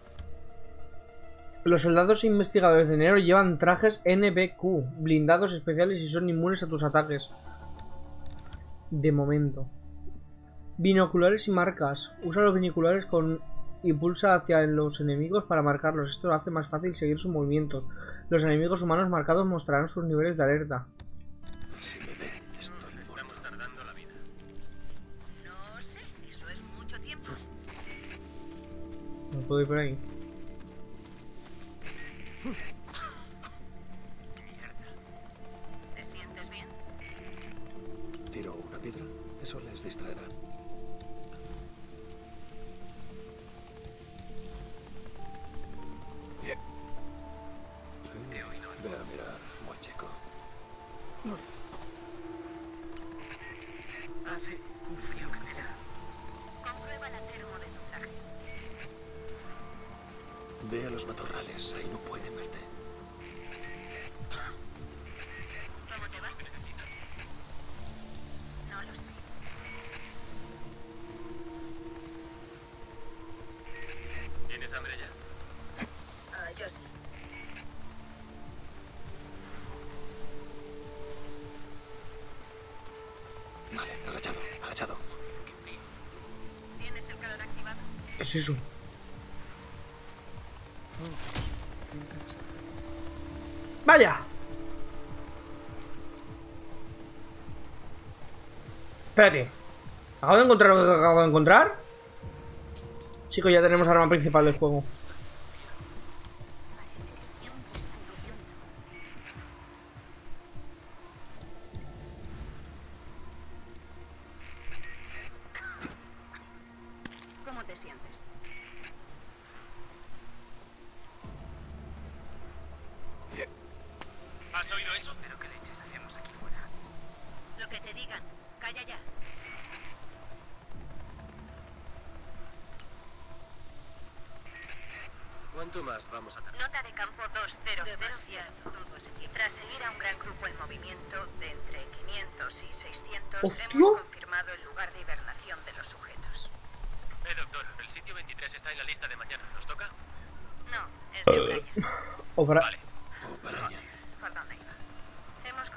Speaker 1: Los soldados e investigadores de enero llevan trajes N B Q, blindados especiales y son inmunes a tus ataques. De momento. Binoculares y marcas. Usa los binoculares con y pulsa hacia los enemigos para marcarlos. Esto lo hace más fácil seguir sus movimientos. Los enemigos humanos marcados mostrarán sus niveles de alerta.
Speaker 2: Si me ven, estoy muerto.
Speaker 7: Estamos tardando la vida.
Speaker 6: No sé, eso es mucho tiempo.
Speaker 1: No puedo ir por ahí.
Speaker 6: ¿Te sientes bien?
Speaker 2: Tiro una piedra, eso les distraerá. Bien. Sí, ve a mirar, buen chico.
Speaker 8: Hace un frío que me da.
Speaker 6: Comprueba la termo de tu traje.
Speaker 2: Ve a los matorrales, ahí no pueden verte.
Speaker 6: ¿Cómo te va? No lo sé.
Speaker 7: ¿Tienes hambre ya?
Speaker 6: Ah, yo sí.
Speaker 2: Vale, agachado, agachado.
Speaker 6: ¿Tienes el calor activado?
Speaker 1: ¿Qué es eso?
Speaker 2: Qué interesante.
Speaker 1: ¡Vaya! Espérate. ¿Acabo de encontrar lo que acabo de encontrar? Chicos, ya tenemos arma principal del juego.
Speaker 4: Parece que siempre está lloviendo.
Speaker 6: ¿Cómo te sientes?
Speaker 7: ¿Has oído eso? ¿Pero qué leches hacemos aquí fuera?
Speaker 6: Lo que te digan. Calla ya.
Speaker 7: ¿Cuánto más vamos a tardar?
Speaker 6: Nota de campo dos cero cero cero. Todo ese tiempo. Tras seguir a un gran grupo en movimiento de entre quinientos y seiscientos,
Speaker 1: ¡Hostia!
Speaker 6: hemos confirmado el lugar de hibernación de los sujetos.
Speaker 7: Eh, doctor, el sitio veintitrés está en la lista de mañana. ¿Nos toca?
Speaker 6: No, es de Brian.
Speaker 1: O para...
Speaker 7: Vale.
Speaker 2: Oh, Brian.
Speaker 6: ¿Por dónde iba?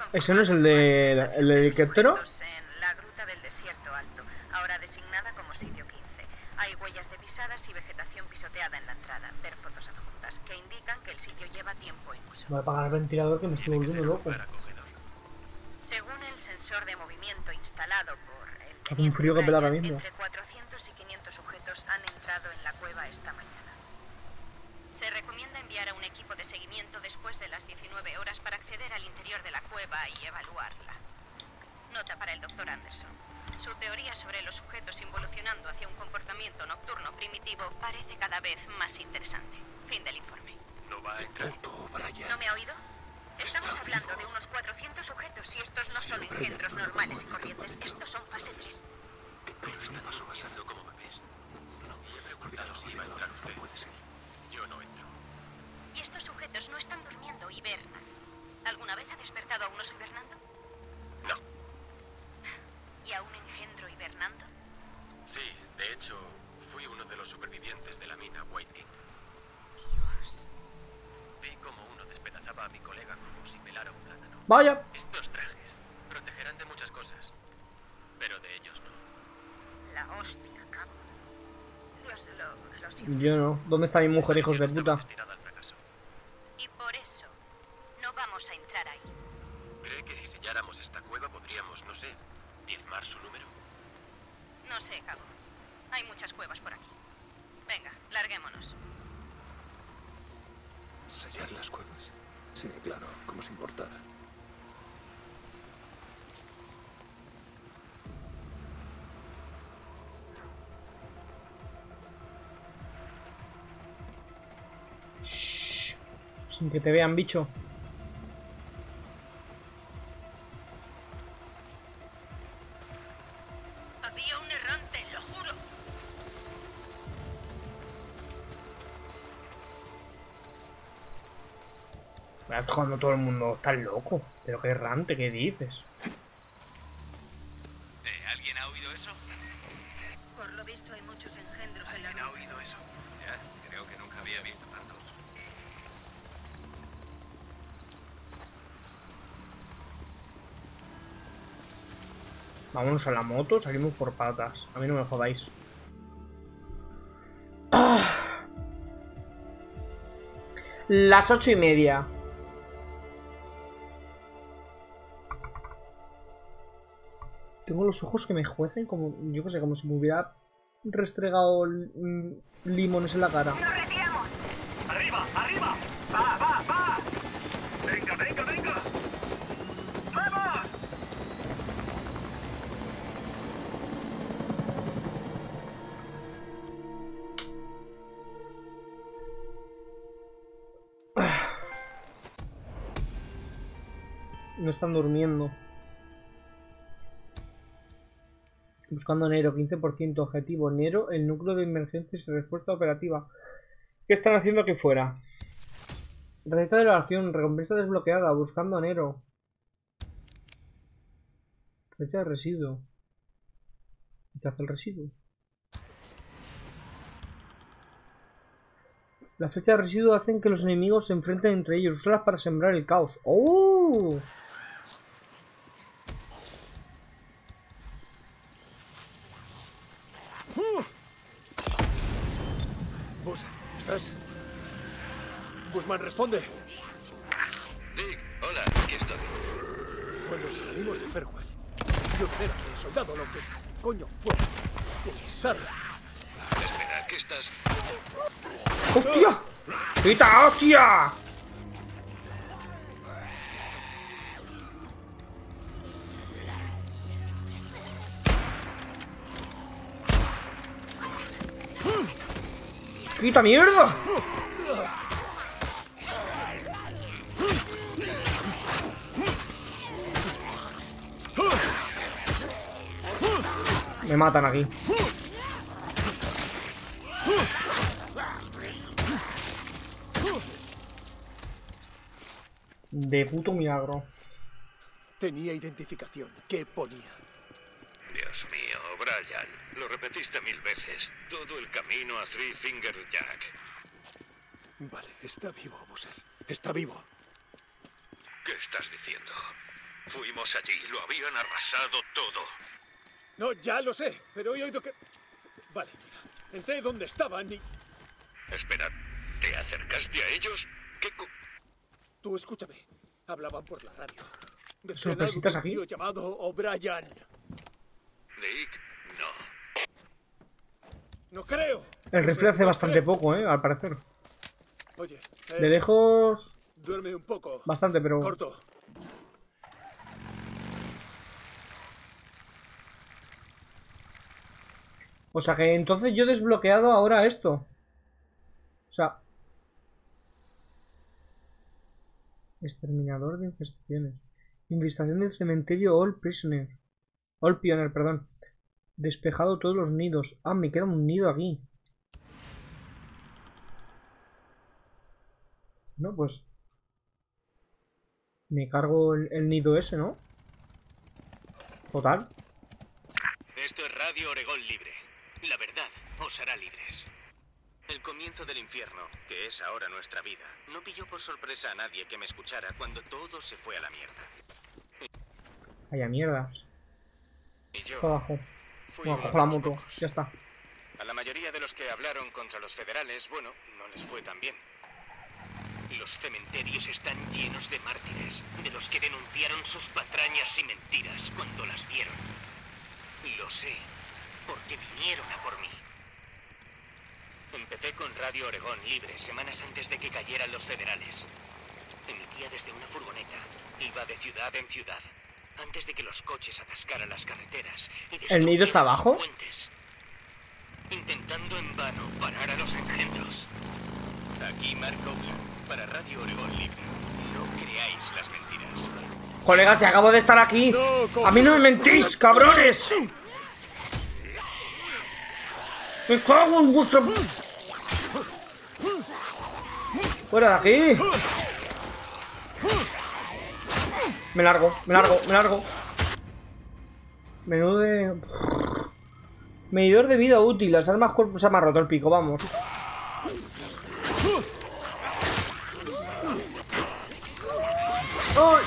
Speaker 1: ¿Ese no es el del el helicóptero?
Speaker 6: En la gruta del desierto alto, ahora designada como sitio quince. Hay huellas de pisadas y vegetación pisoteada en la entrada. Ver fotos adjuntas que indican que el sitio lleva tiempo en uso.
Speaker 1: Voy a apagar el ventilador que me estoy volviendo loco.
Speaker 6: Según el sensor de movimiento instalado por el
Speaker 1: Hace un frío que pela ahora mismo.
Speaker 6: entre cuatrocientos y quinientos sujetos han entrado en la cueva esta mañana. Se recomienda enviar a un equipo de seguimiento después de las diecinueve horas para acceder al interior de la cueva y evaluarla. Nota para el doctor Anderson. Su teoría sobre los sujetos involucionando hacia un comportamiento nocturno primitivo parece cada vez más interesante. Fin del informe.
Speaker 3: No va a entrar.
Speaker 2: Puto Brian.
Speaker 6: ¿No me ha oído? Estamos
Speaker 2: Está
Speaker 6: hablando
Speaker 2: vivo.
Speaker 6: de unos cuatrocientos sujetos y estos no
Speaker 2: Sí,
Speaker 6: son
Speaker 2: Brian,
Speaker 6: engendros
Speaker 2: no le
Speaker 6: normales y
Speaker 2: pongo en
Speaker 6: corrientes.
Speaker 2: campamento.
Speaker 6: Estos son fase tres.
Speaker 2: ¿Qué coño le pasó a Sara?
Speaker 3: ¿Cómo me ves?
Speaker 2: No, no,
Speaker 3: preguntado
Speaker 2: olvídalo,
Speaker 3: si iba a
Speaker 2: olvídalo.
Speaker 3: entrar
Speaker 2: No
Speaker 3: usted.
Speaker 2: puede ser.
Speaker 3: Yo no entro.
Speaker 6: Y estos sujetos no están durmiendo, hibernan. ¿Alguna vez ha despertado a un oso hibernando?
Speaker 3: No.
Speaker 6: ¿Y a un engendro hibernando?
Speaker 3: Sí, de hecho, fui uno de los supervivientes de la mina White King.
Speaker 6: Dios.
Speaker 3: Vi como uno despedazaba a mi colega como si pelara un plátano.
Speaker 1: Vaya.
Speaker 3: Estos trajes protegerán de muchas cosas, pero de ellos no.
Speaker 6: La hostia, cabo. Dios, lo, lo siento.
Speaker 1: Yo no. ¿Dónde está mi mujer,
Speaker 3: Esa
Speaker 1: hijos de
Speaker 3: misión estaba
Speaker 1: puta?
Speaker 3: destinada al fracaso.
Speaker 6: Y por eso, no vamos a entrar ahí.
Speaker 3: ¿Cree que si selláramos esta cueva podríamos, no sé, diezmar su número?
Speaker 6: No sé, cabo. Hay muchas cuevas por aquí. Venga, larguémonos.
Speaker 2: ¿Sellar las cuevas? Sí, claro, como si importara.
Speaker 1: Shh. Sin que te vean, bicho.
Speaker 6: Había un errante, lo juro.
Speaker 1: Me está jugando todo el mundo. Estás loco. Pero qué errante, ¿qué dices?
Speaker 7: Eh, ¿Alguien ha oído eso?
Speaker 6: Por lo visto hay muchos engendros en la
Speaker 7: ¿Alguien ha
Speaker 6: gruta.
Speaker 7: oído eso? Ya, creo que nunca había visto tantos.
Speaker 1: Vámonos a la moto, salimos por patas. A mí no me jodáis. ¡Ah! Las ocho y media. Tengo los ojos que me juecen como, yo qué sé, como si me hubiera restregado mm, limones en la cara.
Speaker 8: ¡Nos retiramos! ¡Arriba, arriba! ¡Va, va, va! ¡Venga, venga, venga! ¡Vamos!
Speaker 1: No están durmiendo. Buscando Nero, quince por ciento. Objetivo Nero, el núcleo de emergencias y respuesta operativa. ¿Qué están haciendo aquí fuera? Receta de la oración, recompensa desbloqueada. Buscando a Nero. Fecha de residuo. ¿Qué hace el residuo? La fecha de residuo hacen que los enemigos se enfrenten entre ellos. Úsalas para sembrar el caos. ¡Oh!
Speaker 2: Bowser, ¿estás? Guzmán, responde.
Speaker 3: Dick, hola, aquí estoy.
Speaker 2: Cuando salimos de Farewell, yo era el soldado, lo que coño fue. De Sara.
Speaker 3: Espera, ¿qué estás...?
Speaker 1: ¡Hostia! ¡Quita, hostia! ¡Quita mierda! Me matan aquí. De puto milagro.
Speaker 2: Tenía identificación. ¿Qué ponía?
Speaker 3: Dios mío, Brian, lo repetiste mil veces. Todo el camino a Three Finger Jack.
Speaker 2: Vale, está vivo, Bowser. Está vivo.
Speaker 3: ¿Qué estás diciendo? Fuimos allí, lo habían arrasado todo.
Speaker 2: No, ya lo sé, pero he oído que... Vale, mira. Entré donde estaban y...
Speaker 3: Espera, ¿te acercaste a ellos? ¿Qué co...
Speaker 2: Tú escúchame. Hablaban por la radio. Decían
Speaker 1: ¿Sorpresitas
Speaker 2: algo de un
Speaker 1: aquí?
Speaker 2: tío llamado O'Brien.
Speaker 3: Dick, no.
Speaker 2: No creo.
Speaker 1: El rifle hace
Speaker 2: No
Speaker 1: bastante
Speaker 2: creo.
Speaker 1: poco, eh, al parecer.
Speaker 2: Oye, eh,
Speaker 1: De lejos...
Speaker 2: duerme un poco.
Speaker 1: Bastante, pero...
Speaker 2: Corto.
Speaker 1: O sea que entonces yo he desbloqueado ahora esto. O sea... Exterminador de infestaciones. Infestación del cementerio All Prisoner. All Pioneer, perdón. Despejado todos los nidos. Ah, me queda un nido aquí. No, pues... Me cargo el, el nido ese, ¿no? Total.
Speaker 7: Esto es Radio Oregón Libre. La verdad os hará libres. El comienzo del infierno, que es ahora nuestra vida, no pilló por sorpresa a nadie que me escuchara cuando todo se fue a la mierda.
Speaker 1: Vaya mierdas.
Speaker 7: Y yo
Speaker 1: Abajo.
Speaker 7: fui
Speaker 1: Bueno,
Speaker 7: uno
Speaker 1: cojo
Speaker 7: de
Speaker 1: la
Speaker 7: los
Speaker 1: moto.
Speaker 7: pocos.
Speaker 1: Ya está.
Speaker 7: A la mayoría de los que hablaron contra los federales, bueno, no les fue tan bien. Los cementerios están llenos de mártires, de los que denunciaron sus patrañas y mentiras cuando las vieron. Lo sé, porque vinieron a por mí. Empecé con Radio Oregón Libre semanas antes de que cayeran los federales. Emitía desde una furgoneta. Iba de ciudad en ciudad, antes de que los coches atascaran las carreteras y
Speaker 1: ¿El nido está
Speaker 7: destruyeran los
Speaker 1: abajo?
Speaker 7: puentes, intentando en vano parar a los engendros. Aquí Mark Oakland, para Radio Oregón Libre. No creáis las mentiras.
Speaker 1: Colegas, ya acabo de estar aquí. A mí no me mentís, cabrones. Me cago en vuestro... Fuera de aquí. Me largo, me largo, me largo. Menú de... Medidor de vida útil. Las armas cuerpo se me ha roto el pico, vamos. ¡Ay!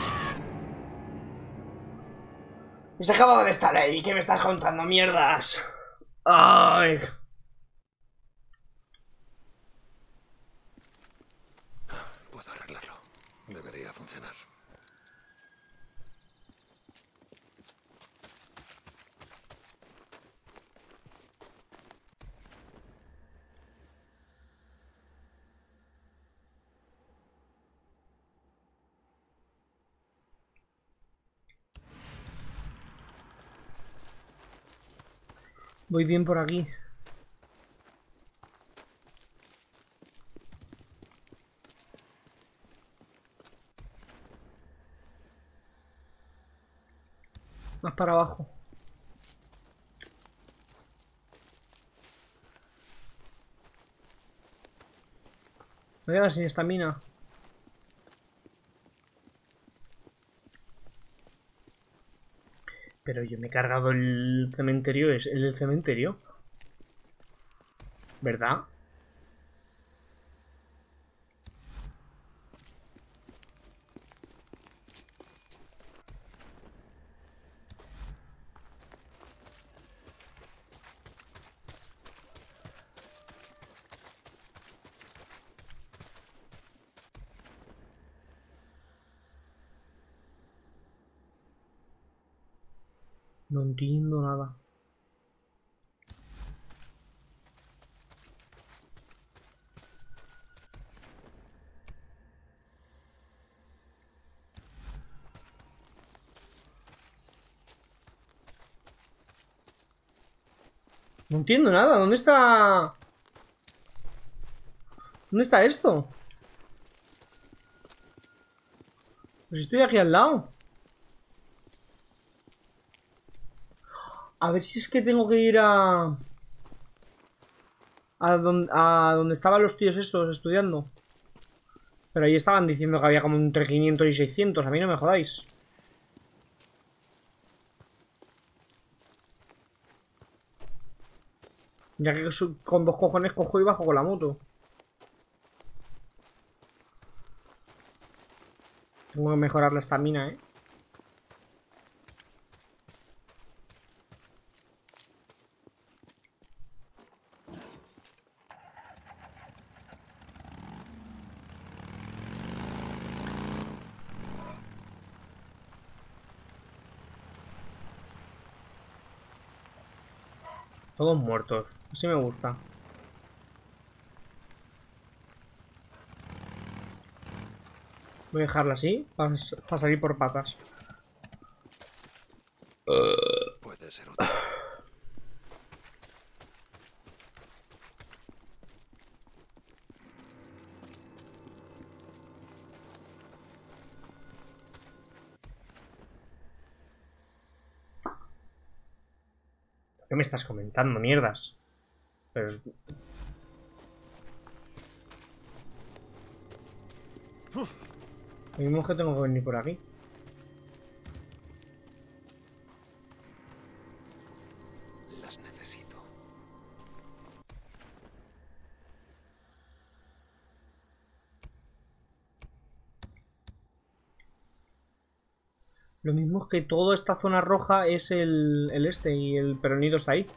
Speaker 1: Pues he acabado de estar ahí. ¿Qué me estás contando, mierdas? ¡Ay!
Speaker 2: Puedo arreglarlo. Debería funcionar.
Speaker 1: Voy bien por aquí. Más para abajo. Me voy a quedar sin estamina. Pero yo me he cargado el cementerio, es el del cementerio. ¿Verdad? No entiendo nada. No entiendo nada. ¿Dónde está? ¿Dónde está esto? Pues estoy aquí al lado. A ver si es que tengo que ir a... A donde, a donde estaban los tíos estos estudiando. Pero ahí estaban diciendo que había como entre quinientos y seiscientos. A mí no me jodáis. Ya que con dos cojones cojo y bajo con la moto. Tengo que mejorar la estamina, eh. Todos muertos. Así me gusta. Voy a dejarla así, para salir por patas.
Speaker 2: Puede ser útil.
Speaker 1: ¿Qué me estás comentando, mierdas? Pero es... Lo mismo que tengo que venir por aquí.
Speaker 2: Las necesito.
Speaker 1: Lo mismo es que toda esta zona roja es el, el este y el peronido está ahí.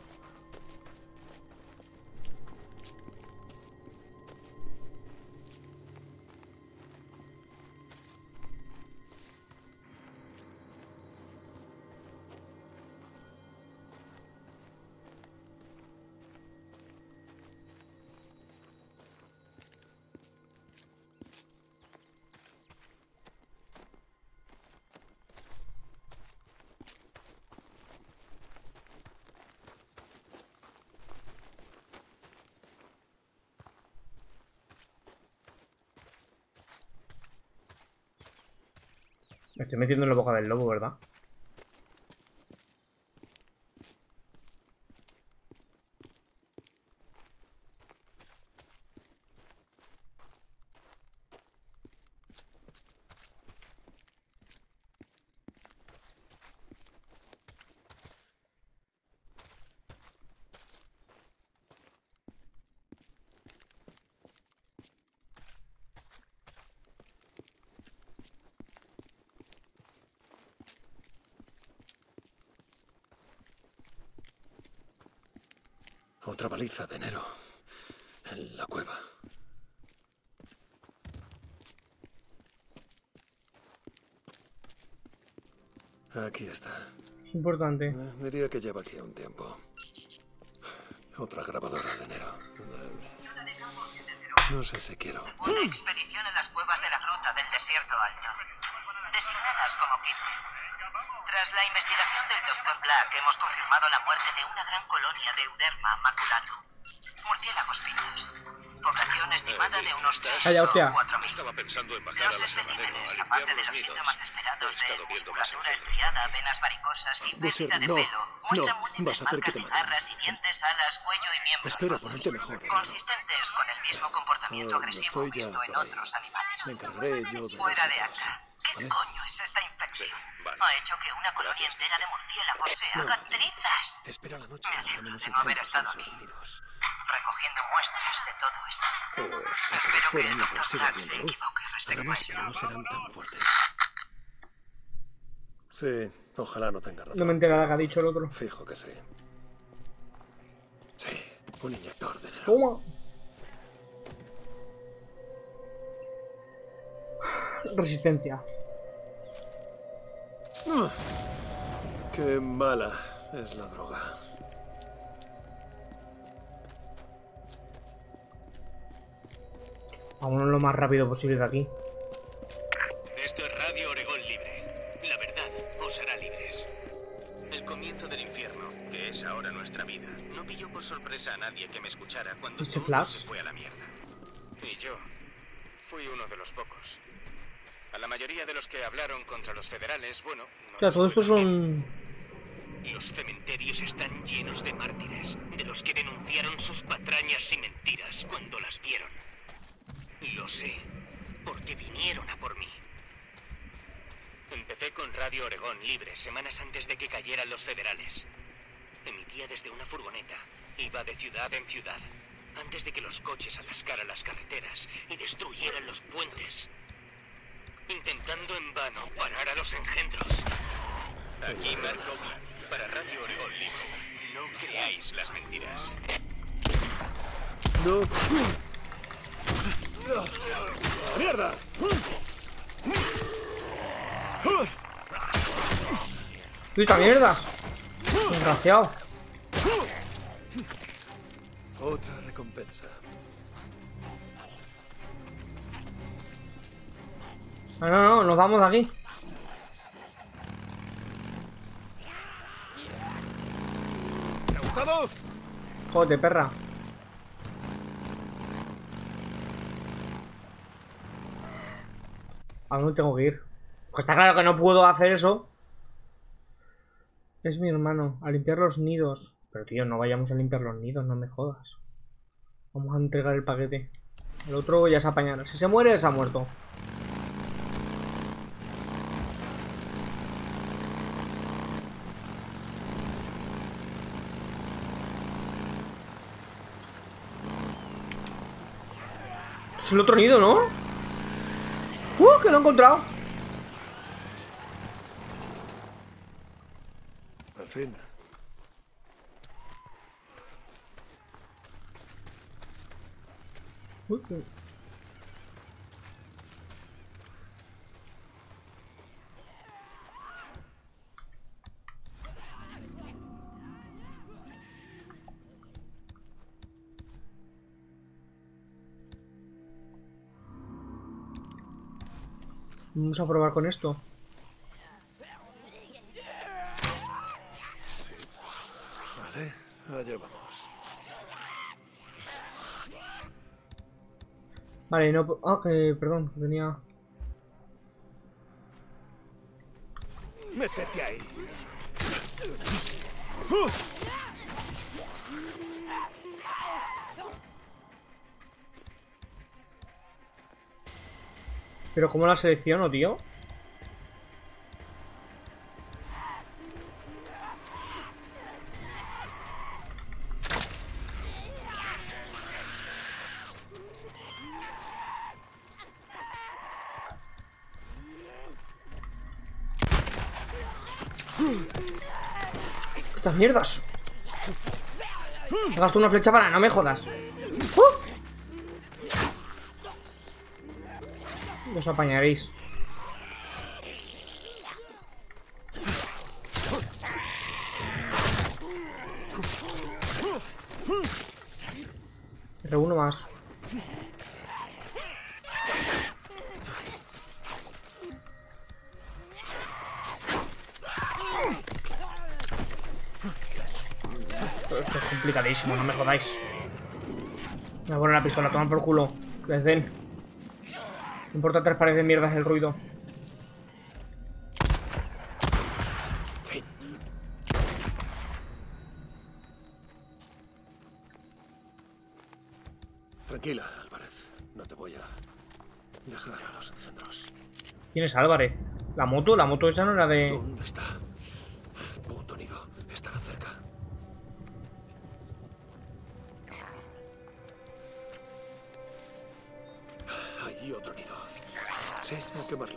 Speaker 1: Me estoy metiendo en la boca del lobo, ¿verdad?
Speaker 2: Otra baliza de enero. En la cueva. Aquí está.
Speaker 1: Es importante.
Speaker 2: Eh, Diría que lleva aquí un tiempo. Otra grabadora de enero. No sé si quiero.
Speaker 9: Segunda expedición en las cuevas de la gruta del desierto alto. Designadas como quince. Tras la investigación del doctor Black, hemos confirmado la muerte de una gran colonia de Euderma maculatum. Murciélagos pintos. Población estimada de unos tres
Speaker 1: Calla, hostia.
Speaker 9: o cuatro mil.
Speaker 3: Estaba pensando en bajar a
Speaker 9: Los
Speaker 3: la
Speaker 9: especímenes,
Speaker 3: Sabadell a
Speaker 9: aparte de
Speaker 3: limpiar
Speaker 9: los
Speaker 3: los
Speaker 9: síntomas
Speaker 3: nidos.
Speaker 9: esperados
Speaker 3: He
Speaker 9: de
Speaker 3: estado viendo
Speaker 9: musculatura
Speaker 3: más
Speaker 9: estriada, venas varicosas y pérdida de
Speaker 2: no,
Speaker 9: pelo, muestran
Speaker 2: no,
Speaker 9: múltiples
Speaker 2: vas a hacer que
Speaker 9: marcas
Speaker 2: te
Speaker 9: de
Speaker 2: maten.
Speaker 9: garras y dientes, alas, cuello y miembros.
Speaker 2: Espera, ponerte mejor.
Speaker 9: Consistentes con el mismo comportamiento
Speaker 2: No, no
Speaker 9: agresivo
Speaker 2: estoy ya
Speaker 9: visto en
Speaker 2: por ahí.
Speaker 9: otros animales.
Speaker 2: Me encargaré yo de...
Speaker 9: Fuera de acá. ¿Qué
Speaker 2: ¿Vale?
Speaker 9: coño es esta infección?
Speaker 3: vale.
Speaker 9: Ha hecho que una colonia entera de murciélagos se haga trizas.
Speaker 2: Espera la noche.
Speaker 9: Me
Speaker 2: por lo
Speaker 9: alegro
Speaker 2: menos
Speaker 9: de no haber
Speaker 2: entremos
Speaker 9: estado
Speaker 2: en
Speaker 9: aquí.
Speaker 2: esos nidos.
Speaker 9: Recogiendo muestras de todo esto.
Speaker 2: Oh,
Speaker 9: Espero que
Speaker 2: fuera
Speaker 9: el
Speaker 2: no
Speaker 9: doctor
Speaker 2: consigo
Speaker 9: Black se
Speaker 2: bien luz.
Speaker 9: equivoque respecto a
Speaker 2: Además que
Speaker 9: esto.
Speaker 2: no serán tan fuertes. Sí, ojalá no tenga razón.
Speaker 1: No me entera la que ha dicho el otro.
Speaker 2: Fijo que sí. Sí, un inyector de enero.
Speaker 1: Toma. Resistencia.
Speaker 2: Ah, qué mala es la droga.
Speaker 1: Vámonos lo más rápido posible de aquí.
Speaker 7: Esto es Radio Oregón Libre. La verdad os hará libres. El comienzo del infierno, que es ahora nuestra vida, no pilló por sorpresa a nadie que me escuchara cuando
Speaker 1: ¿Ese
Speaker 7: todo
Speaker 1: Flash?
Speaker 7: se fue a la mierda. Y yo fui uno de los pocos. A la mayoría de los que hablaron contra los federales, bueno... no
Speaker 1: Claro,
Speaker 7: les
Speaker 1: todo
Speaker 7: fue
Speaker 1: esto
Speaker 7: tan bien.
Speaker 1: son...
Speaker 7: Los cementerios están llenos de mártires, de los que denunciaron sus patrañas y mentiras cuando las vieron. Lo sé, porque vinieron a por mí. Empecé con Radio Oregón Libre semanas antes de que cayeran los federales. Emitía desde una furgoneta, iba de ciudad en ciudad, antes de que los coches atascaran las carreteras y destruyeran los puentes. Intentando en vano parar a los engendros. Aquí Mark Oakland, para Radio Oregón Libre. No creáis las mentiras.
Speaker 2: No. ¡Mierda!
Speaker 1: ¡Quita mierdas! Desgraciado.
Speaker 2: Otra recompensa.
Speaker 1: No, no, no, nos vamos de aquí.
Speaker 2: ¿Te ha gustado?
Speaker 1: Joder, perra. ¿A dónde tengo que ir? Pues está claro que no puedo hacer eso. Es mi hermano, a limpiar los nidos. Pero tío, no vayamos a limpiar los nidos, no me jodas. Vamos a entregar el paquete. El otro ya se apañará. Si se muere, se ha muerto. Es el otro nido, ¿no? ¡Uh! Que lo he encontrado.
Speaker 2: Al fin.
Speaker 1: Uy, qué- Vamos a probar con esto.
Speaker 2: Vale, allá vamos.
Speaker 1: Vale, no... Ah, que... Perdón, tenía...
Speaker 2: Métete ahí.
Speaker 1: Pero ¿cómo la selecciono, tío? ¡Estas mierdas! Gasto una flecha para... No me jodas. ¡Uh! Os apañaréis. Pero uno más. Todo esto es complicadísimo, no me jodáis. Me voy a poner la pistola, toman por culo. Les den. No importa tres paredes de mierda, es el ruido.
Speaker 2: Fin. Tranquila, Álvarez. No te voy a dejar a los engendros.
Speaker 1: ¿Quién es Álvarez? ¿La moto? La moto esa no era de...
Speaker 2: ¿Dónde está? Puto nido. Estará cerca. Hay otro nido. Sí, hay que quemarlo.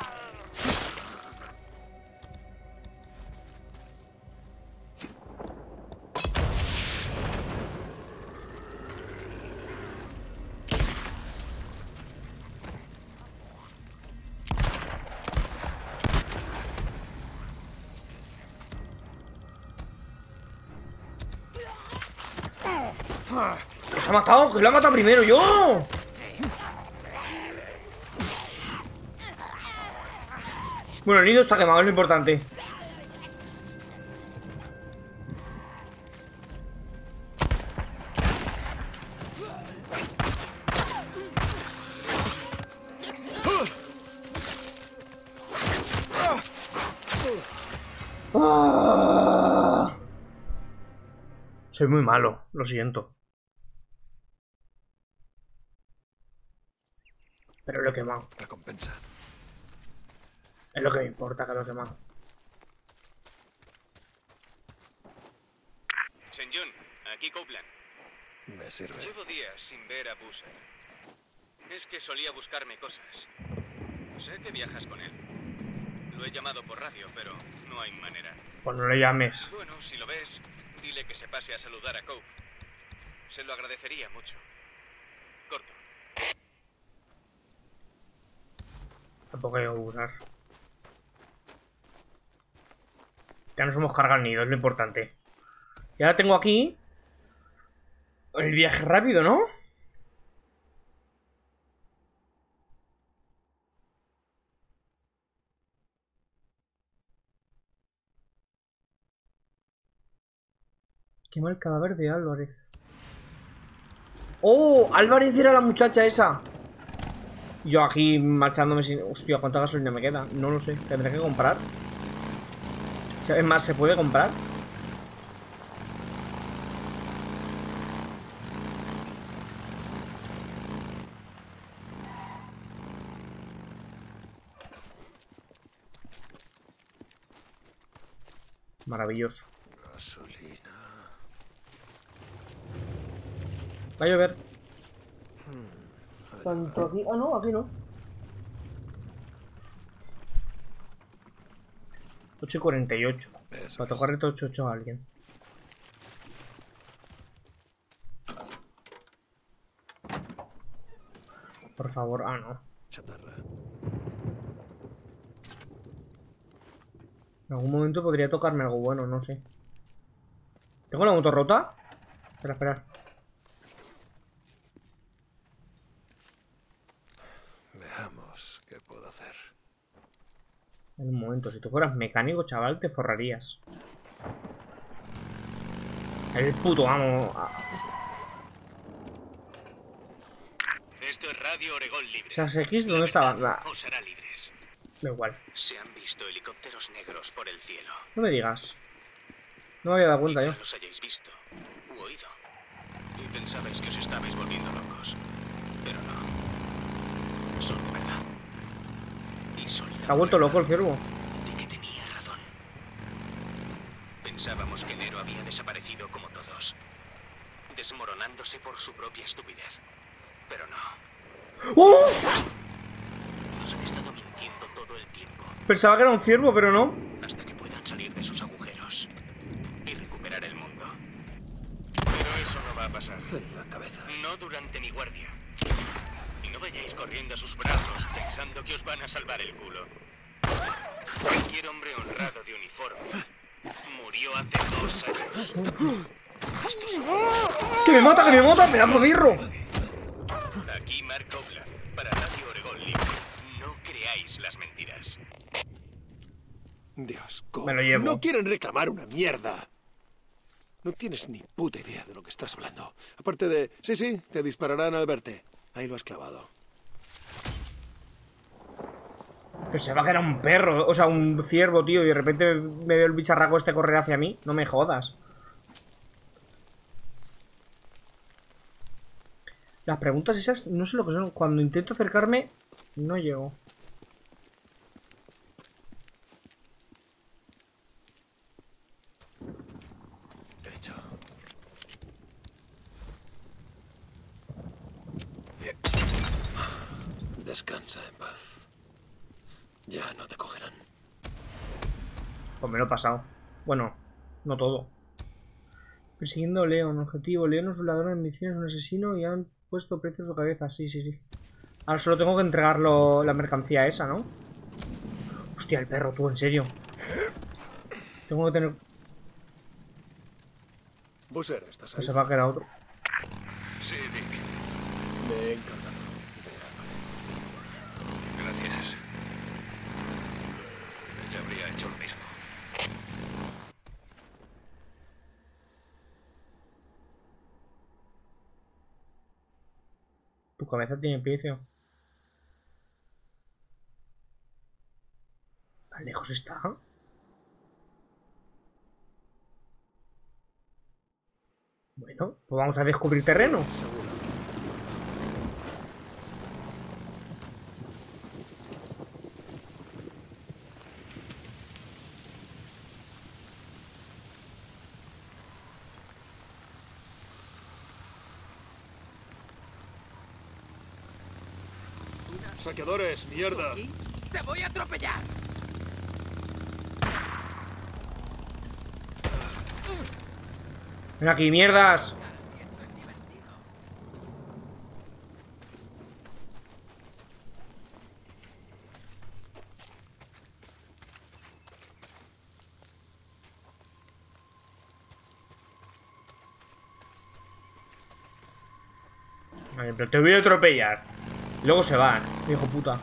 Speaker 1: ¡Que se ha matado! ¡Que lo ha matado primero yo! Bueno, el nido está quemado, es lo importante. ¡Ah! Soy muy malo, lo siento. Pero lo he quemado.
Speaker 2: Recompensa.
Speaker 1: Es lo que me importa que lo he quemado.
Speaker 7: Saint John, aquí Copeland.
Speaker 2: Me sirve.
Speaker 7: Llevo días sin ver a Boozer. Es que solía buscarme cosas. Sé que viajas con él. Lo he llamado por radio, pero no hay manera.
Speaker 1: Pues no le llames.
Speaker 7: Bueno, si lo ves, dile que se pase a saludar a Cope. Se lo agradecería mucho. Corto.
Speaker 1: Tampoco hay que usar. Ya nos hemos cargado el nido, es lo importante. Y ahora tengo aquí El viaje rápido, ¿no? Quema el cadáver de Álvarez. ¡Oh! Álvarez era la muchacha esa. Yo aquí marchándome sin... Hostia, ¿cuánta gasolina me queda? No lo sé. Tendré que comprar. Es más, ¿se puede comprar? Maravilloso.
Speaker 2: Gasolina.
Speaker 1: Va a llover. Tanto aquí... Ah, no, aquí no. ocho y cuarenta y ocho. Para tocar reto ocho ocho a alguien. Por favor. Ah, no.
Speaker 2: Chatarra.
Speaker 1: En algún momento podría tocarme algo bueno, no sé. ¿Tengo la moto rota? Espera, espera.
Speaker 2: Veamos qué puedo hacer.
Speaker 1: En un momento, si tú fueras mecánico, chaval, te forrarías. El puto amo.
Speaker 7: Esto es Radio Oregón Libre.
Speaker 1: ¿Esas X dónde estaban? Nah,
Speaker 7: Os hará libres.
Speaker 1: da igual.
Speaker 7: Se han visto helicópteros negros por el cielo.
Speaker 1: No me digas. No me había dado cuenta
Speaker 7: Quizá
Speaker 1: yo.
Speaker 7: los hayáis visto u oído. Y pensabais que os estabais volviendo locos. Pero no. Son de verdad. Y son la
Speaker 1: Se ha vuelto loco el ciervo.
Speaker 7: de que tenía razón. Pensábamos que Nero había desaparecido como todos, desmoronándose por su propia estupidez. Pero no.
Speaker 1: ¡Oh!
Speaker 7: Nos han estado mintiendo todo el tiempo.
Speaker 1: Pensaba que era un ciervo, pero no.
Speaker 7: Hasta que puedan salir de sus agujeros y recuperar el mundo. Pero eso no va a pasar.
Speaker 2: En la cabeza.
Speaker 7: No durante mi guardia. Y no vayáis corriendo a sus brazos pensando que os van a salvar el culo. Cualquier hombre honrado de uniforme murió hace dos años. Esto es...
Speaker 1: ¡Que me mata, que me mata, pedazo de birro!
Speaker 7: Aquí Mark Oblan, para Radio Oregón Libre. No creáis las mentiras.
Speaker 2: Dios,
Speaker 1: Me lo llevo.
Speaker 2: no quieren reclamar una mierda. No tienes ni puta idea de lo que estás hablando. Aparte de... Sí, sí, te dispararán al verte. Ahí lo has clavado.
Speaker 1: Pensaba que era un perro, o sea, un ciervo, tío. Y de repente me veo el bicharraco este correr hacia mí. No me jodas. Las preguntas esas no sé lo que son. Cuando intento acercarme, no llego.
Speaker 2: Hecho. Descansa en paz. Ya no te cogerán.
Speaker 1: Pues me lo he pasado. Bueno, no todo. Persiguiendo a Leon. Objetivo: Leon es un ladrón de municiones, un asesino y han puesto precio a su cabeza. Sí, sí, sí. Ahora solo tengo que entregarlo la mercancía esa, ¿no? Hostia, el perro, tú, en serio. Tengo que tener...
Speaker 2: Busser, ¿estás ahí?
Speaker 1: Pensaba que era otro.
Speaker 3: Sí, Dick.
Speaker 2: Me he encargado de Álvarez.
Speaker 3: Gracias. Ella habría hecho lo mismo.
Speaker 1: Tu cabeza tiene precio. ¿Tan lejos está? Bueno, pues vamos a descubrir terreno.
Speaker 2: Seguro. Saqueadores, mierda.
Speaker 5: ¡Te voy a atropellar!
Speaker 1: Ven aquí, mierdas. Vale, pero te voy a atropellar. Luego se van, hijo puta.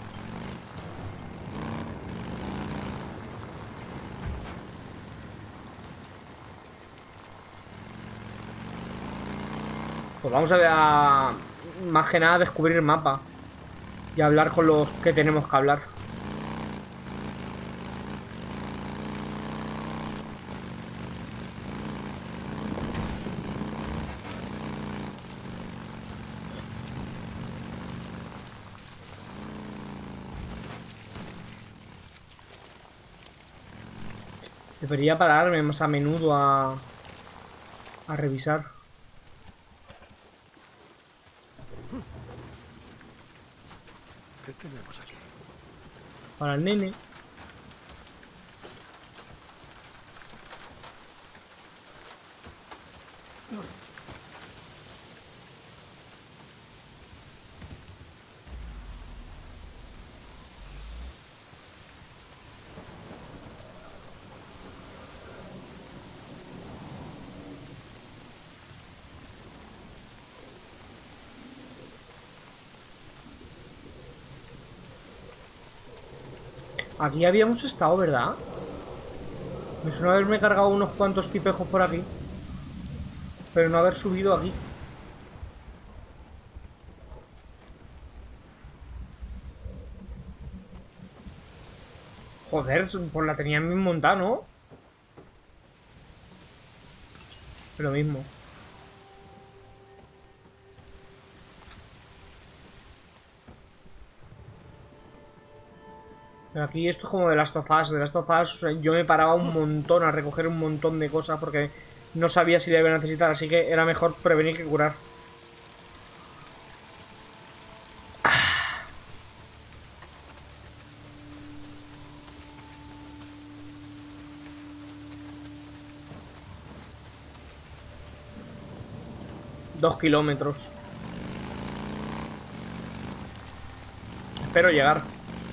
Speaker 1: Pues vamos a, a más que nada descubrir el mapa y hablar con los que tenemos que hablar. Debería pararme más a menudo a, a revisar.
Speaker 2: ¿Qué tenemos aquí?
Speaker 1: Para el nene. Aquí habíamos estado, ¿verdad? Me suena haberme cargado unos cuantos tipejos por aquí, pero no haber subido aquí. Joder, pues la tenían bien montada, ¿no? Lo mismo. Pero aquí esto es como de Last of Us. De Last of Us, o sea, yo me paraba un montón a recoger un montón de cosas porque no sabía si la iba a necesitar, así que era mejor prevenir que curar. Dos kilómetros. Espero llegar.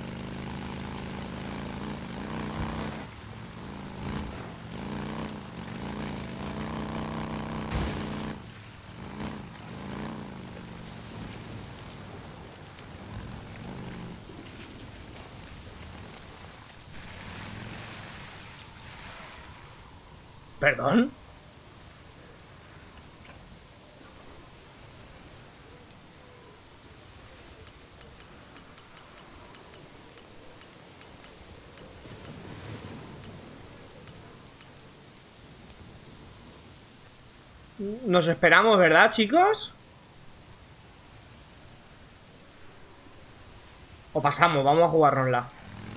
Speaker 1: ¿Perdón? Nos esperamos, ¿verdad, chicos? O pasamos, vamos a jugárnosla.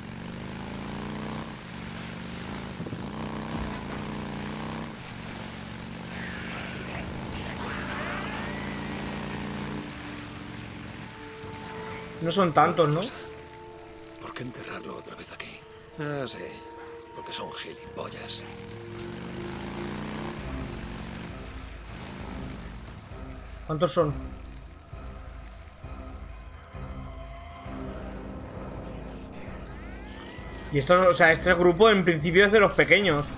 Speaker 1: No son tantos, ¿no?
Speaker 2: ¿Por qué enterrarlo otra vez aquí? Ah, sí. Porque son gilipollas.
Speaker 1: ¿Cuántos son? Y esto, o sea, este grupo en principio es de los pequeños.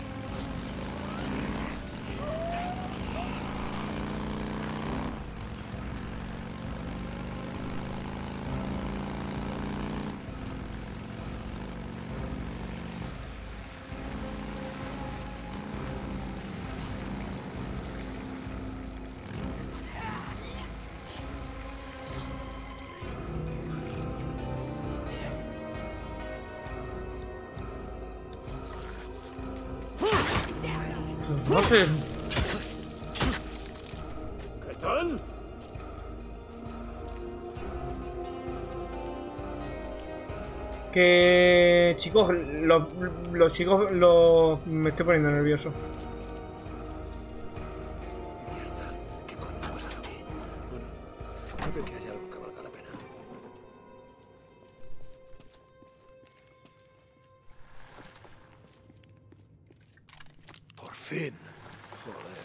Speaker 1: No sé.
Speaker 2: ¿Qué tal?
Speaker 1: Que... Chicos, los, los chicos... Los... Me estoy poniendo nervioso.
Speaker 2: Mierda, ¿qué coño ha pasado aquí? Bueno, puede que haya algo que valga la pena. Por fin. Joder.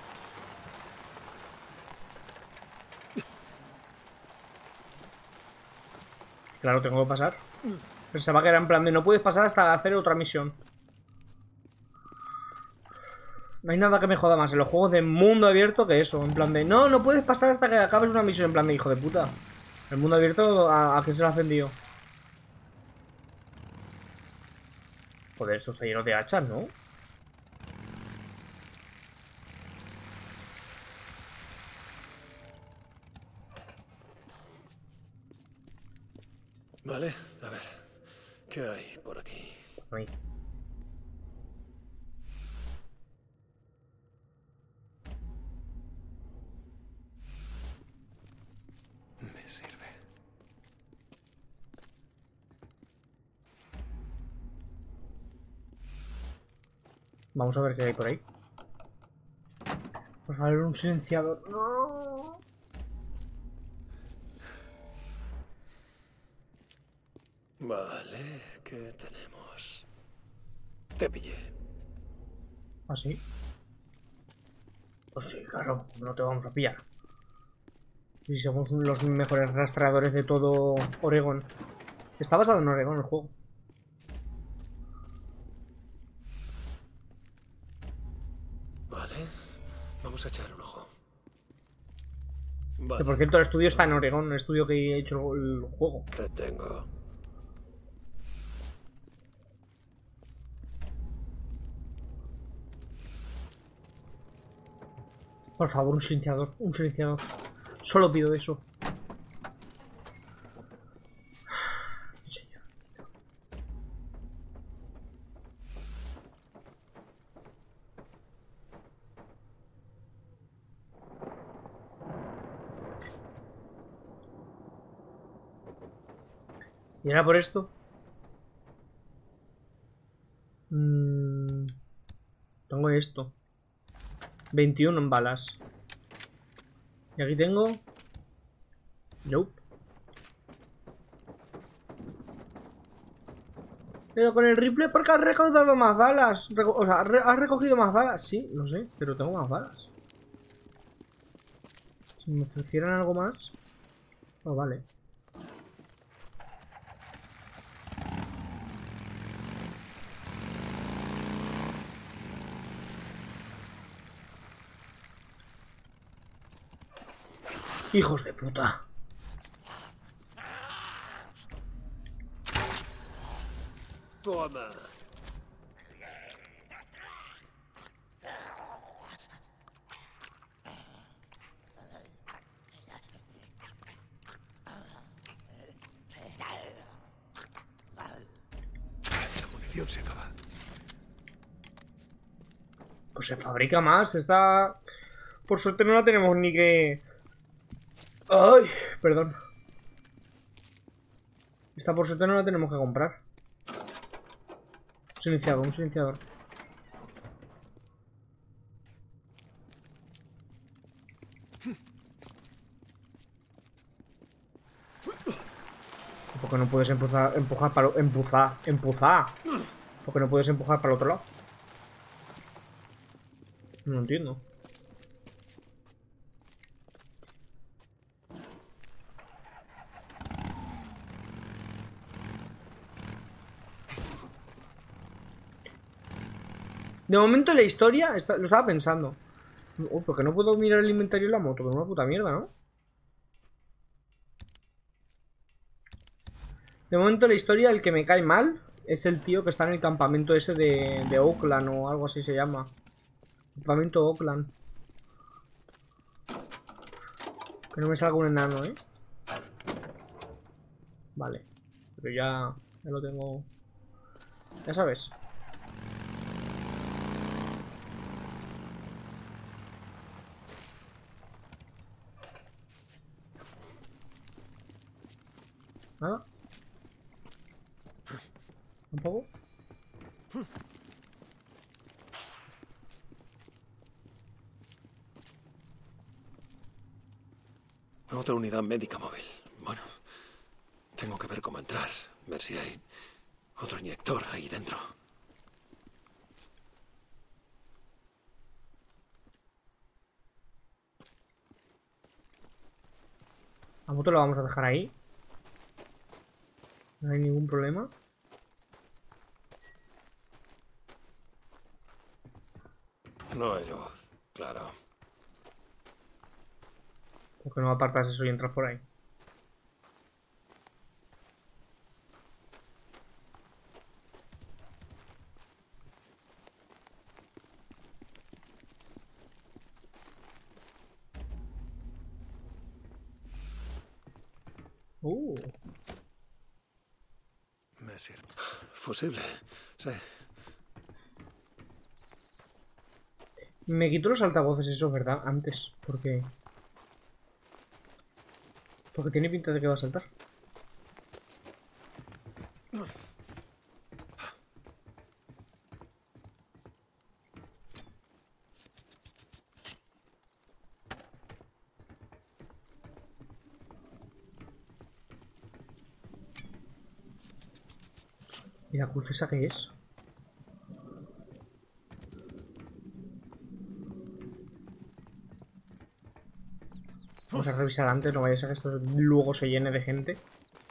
Speaker 1: Claro, tengo que pasar. Pensaba que era en plan de no puedes pasar hasta hacer otra misión. No hay nada que me joda más en los juegos de mundo abierto que eso. En plan de, no, no puedes pasar hasta que acabes una misión. En plan de, hijo de puta. El mundo abierto, ¿a, a qué se lo ha vendido? Joder, esto está lleno de hachas, ¿no?
Speaker 2: Vale, a ver. ¿Qué hay por aquí?
Speaker 1: Ahí.
Speaker 2: Me sirve.
Speaker 1: Vamos a ver qué hay por ahí. Por favor, un silenciador. No.
Speaker 2: Vale, ¿qué tenemos? Te pillé.
Speaker 1: ¿Ah, sí? Pues sí, claro, no te vamos a pillar. Y somos los mejores rastreadores de todo Oregón. Está basado en Oregón el juego.
Speaker 2: Vale, vamos a echar un ojo.
Speaker 1: Que
Speaker 2: Vale,
Speaker 1: por cierto el estudio está en Oregón, el estudio que ha hecho el juego.
Speaker 2: te tengo.
Speaker 1: Por favor, un silenciador, un silenciador. Solo pido eso. Señor. ¿Y era por esto? Mm, tengo esto. veintiuno en balas. Y aquí tengo... Nope. Pero con el rifle porque has recaudado más balas. Reco o sea, re has recogido más balas. Sí, no sé, pero tengo más balas. Si me ofrecieran algo más... Oh, vale. Hijos de puta.
Speaker 2: Toma. La munición se acaba.
Speaker 1: Pues se fabrica más. Esta... Por suerte no la tenemos ni que... Ay, perdón. Esta por suerte no la tenemos que comprar. Un silenciador, un silenciador. ¿Por qué no puedes empujar, empujar para... Empujar, empujar? ¿Por qué no puedes empujar para el otro lado? No entiendo. De momento la historia, está, lo estaba pensando. Uy, porque no puedo mirar el inventario de la moto, que es una puta mierda, ¿no? De momento la historia, el que me cae mal es el tío que está en el campamento ese de, de Oakland o algo así se llama. Campamento Oakland. Que no me salga un enano, ¿eh? Vale. Pero ya, ya lo tengo. Ya sabes. Nada. ¿Tampoco?
Speaker 2: Otra unidad médica móvil. Bueno, tengo que ver cómo entrar. Ver si hay otro inyector ahí dentro.
Speaker 1: La moto la vamos a dejar ahí. No hay ningún problema.
Speaker 2: No hay luz, claro.
Speaker 1: ¿Por qué no apartas eso y entras por ahí? Uh.
Speaker 2: Me sirve. Fusible, sí.
Speaker 1: Me quito los altavoces, eso, ¿verdad? Antes, porque... Porque tiene pinta de que va a saltar. ¿Y la cruz esa qué es? Vamos a revisar antes, no vaya a ser que esto luego se llene de gente.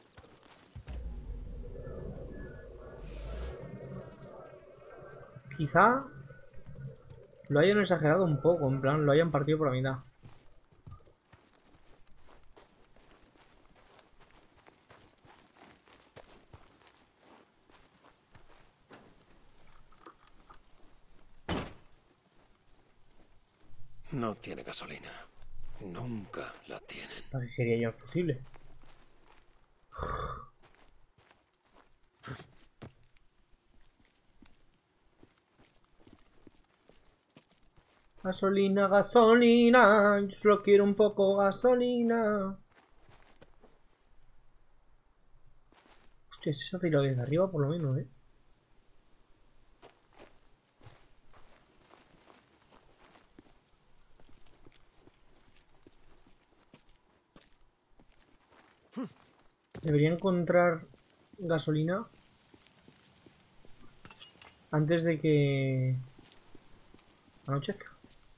Speaker 1: Quizá lo hayan exagerado un poco, en plan, lo hayan partido por la mitad.
Speaker 2: No tiene gasolina. Nunca la tienen.
Speaker 1: ¿Para qué quería yo el fusible? Gasolina, gasolina. Yo solo quiero un poco gasolina. Hostia, ese se ha tirado desde arriba por lo menos, eh. Debería encontrar gasolina antes de que anochezca.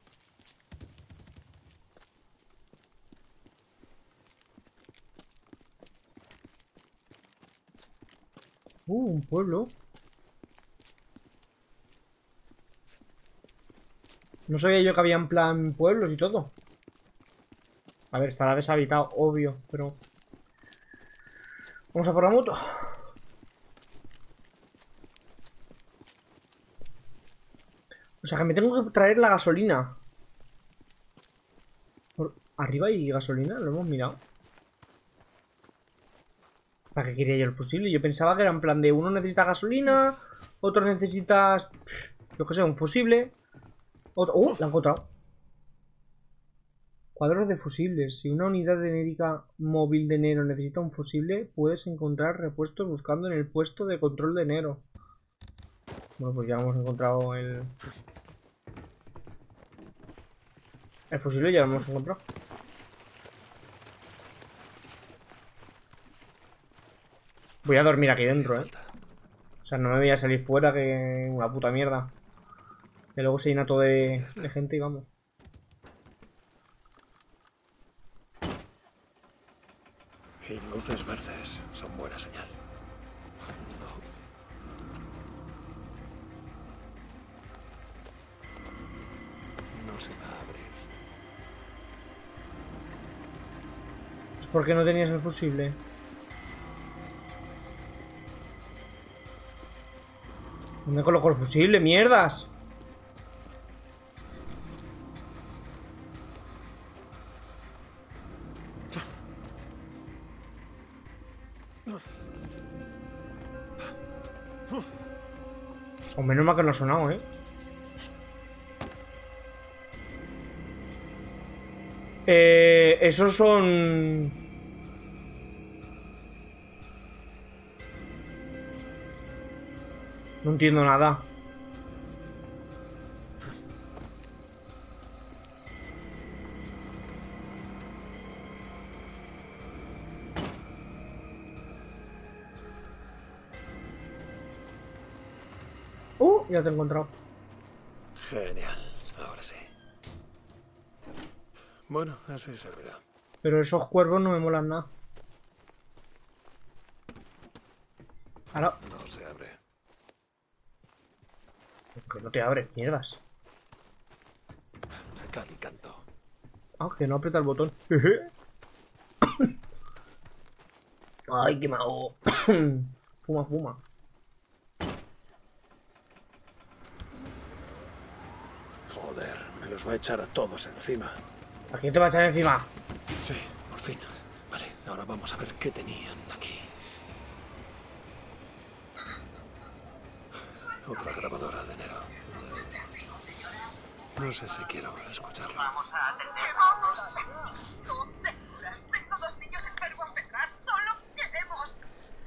Speaker 1: Uh, un pueblo. No sabía yo que había en plan pueblos y todo. A ver, estará deshabitado, obvio, pero... Vamos a por la moto. O sea que me tengo que traer la gasolina. Por arriba hay gasolina, lo hemos mirado. ¿Para qué quería yo el fusible? Yo pensaba que era en plan de uno necesita gasolina, otro necesita, yo que sé, un fusible. Otro... ¡Uh! La he encontrado. Cuadros de fusibles. Si una unidad de médica móvil de Nero necesita un fusible, puedes encontrar repuestos buscando en el puesto de control de Nero. Bueno, pues ya hemos encontrado el... El fusible ya lo hemos encontrado. Voy a dormir aquí dentro, eh. O sea, no me voy a salir fuera, que una puta mierda. Que luego se llena todo de, de gente y vamos.
Speaker 2: Y luces verdes son buena señal. No. No se va a abrir.
Speaker 1: ¿Es porque no tenías el fusible? ¿Dónde coloco el fusible? ¡Mierdas! O menos mal que no ha sonado, ¿eh? Eh... Esos son... No entiendo nada. ¡Uh! Ya te he encontrado.
Speaker 2: Genial, ahora sí. Bueno, así servirá.
Speaker 1: Pero esos cuervos no me molan nada. Ahora...
Speaker 2: No se abre.
Speaker 1: Que no te abre, mierdas.
Speaker 2: cal y canto.
Speaker 1: Ah, que no aprieta el botón. Ay, que me hago. Fuma, fuma.
Speaker 2: Joder, me los va a echar a todos encima.
Speaker 1: ¿A quién te va a echar encima?
Speaker 2: Sí, por fin. Vale, ahora vamos a ver qué tenían aquí. Otra grabadora de enero. No sé si quiero escucharlo.
Speaker 9: Vamos a atender. Vamos a sentido de curas. Tengo dos niños enfermos detrás. Solo queremos.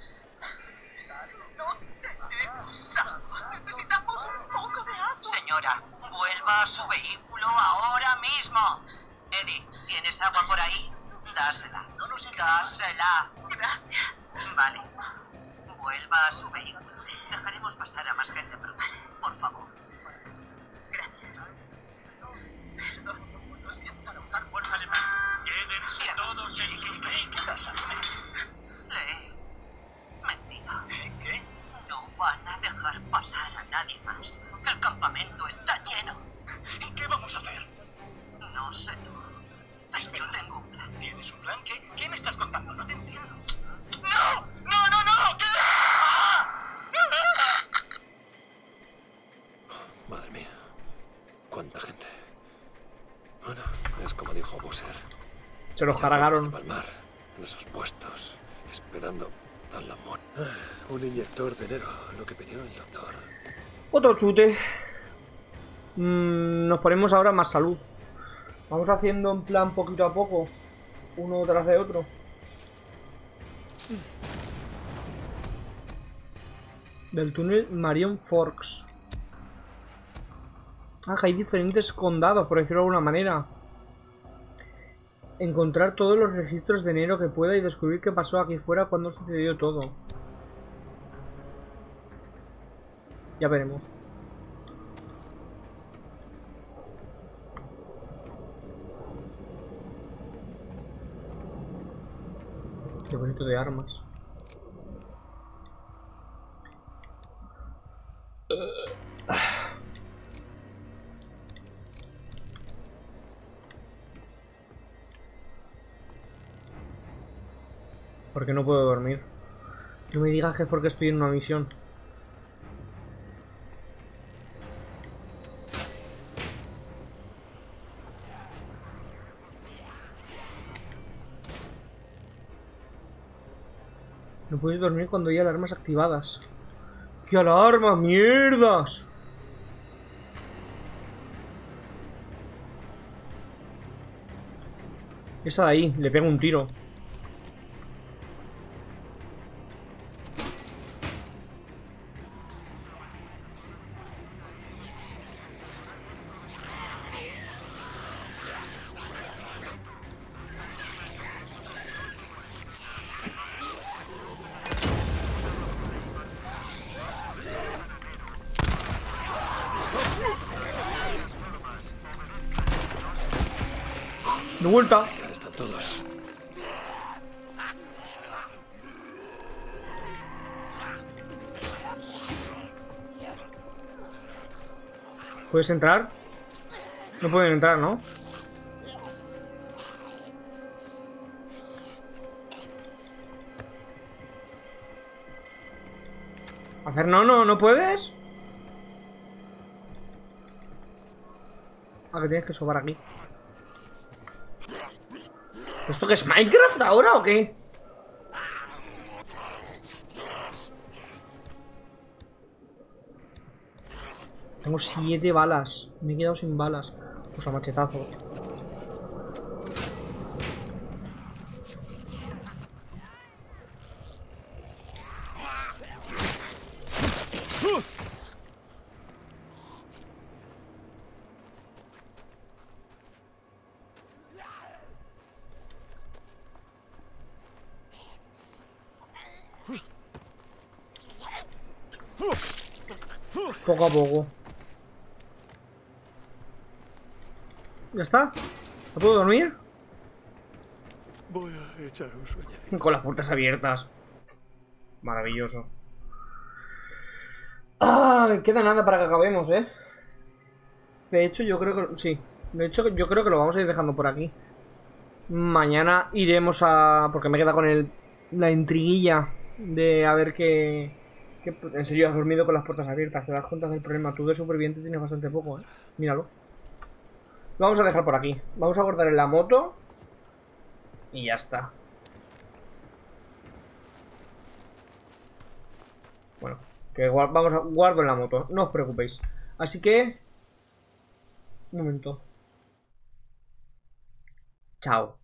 Speaker 9: No tenemos agua. Necesitamos un poco de agua. Señora, vuelva a su vehículo ahora mismo. Eddie, ¿tienes agua por ahí? Dásela. No nos Dásela. Gracias. Vale. Vuelva a su vehículo. Sí, dejaremos pasar a más gente pronto. Por favor. Gracias. Perdón, lo siento. Fuerza alemán. Quédense todos en sus vehículos. ¿Qué pasa? Le he mentido. ¿Qué? No van a dejar pasar a nadie más. El campamento está lleno. ¿Y qué vamos a hacer? No sé tú. Pues yo tengo un plan. ¿Tienes un plan? ¿Qué, qué me estás contando? No te entiendo. ¡No! ¡No, no, no! ¿Qué? ¡Ah!
Speaker 2: Madre mía. ¿Cuánta gente? Bueno, es como dijo Busser.
Speaker 1: Se los cargaron.
Speaker 2: Palmar en esos puestos, esperando a la muerte. Ah, un inyector de enero, lo que pidió el doctor.
Speaker 1: Otro chute. Mm, nos ponemos ahora más salud. Vamos haciendo en plan poquito a poco. Uno tras de otro. Del túnel Marion Forks. Ah, que hay diferentes condados, por decirlo de alguna manera. Encontrar todos los registros de enero que pueda y descubrir qué pasó aquí fuera cuando sucedió todo. Ya veremos. Depósito de armas. ¿Por qué no puedo dormir? No me digas que es porque estoy en una misión. No puedes dormir cuando hay alarmas activadas. ¡Qué alarma, mierdas! Esa de ahí, le pego un tiro. De vuelta.
Speaker 2: Ya están todos.
Speaker 1: ¿Puedes entrar? No pueden entrar, ¿no? Hacer no, no, ¿no puedes? Ah, que tienes que sobar aquí. ¿Esto qué es Minecraft ahora o qué? Tengo siete balas. Me he quedado sin balas. Pues a machetazos. Poco a poco. ¿Ya está? ¿No puedo dormir?
Speaker 2: Voy a echar un sueñecito.
Speaker 1: Con las puertas abiertas. Maravilloso. Ah, queda nada para que acabemos, ¿eh? De hecho, yo creo que... sí. De hecho, yo creo que lo vamos a ir dejando por aquí. Mañana iremos a... Porque me queda con el... la intriguilla de a ver qué... qué... En serio, has dormido con las puertas abiertas. Te das cuenta del problema. Tú de superviviente tienes bastante poco, ¿eh? Míralo. Lo vamos a dejar por aquí. Vamos a guardar en la moto. Y ya está. Bueno, que vamos a guardo en la moto. No os preocupéis. Así que... Un momento. Chao.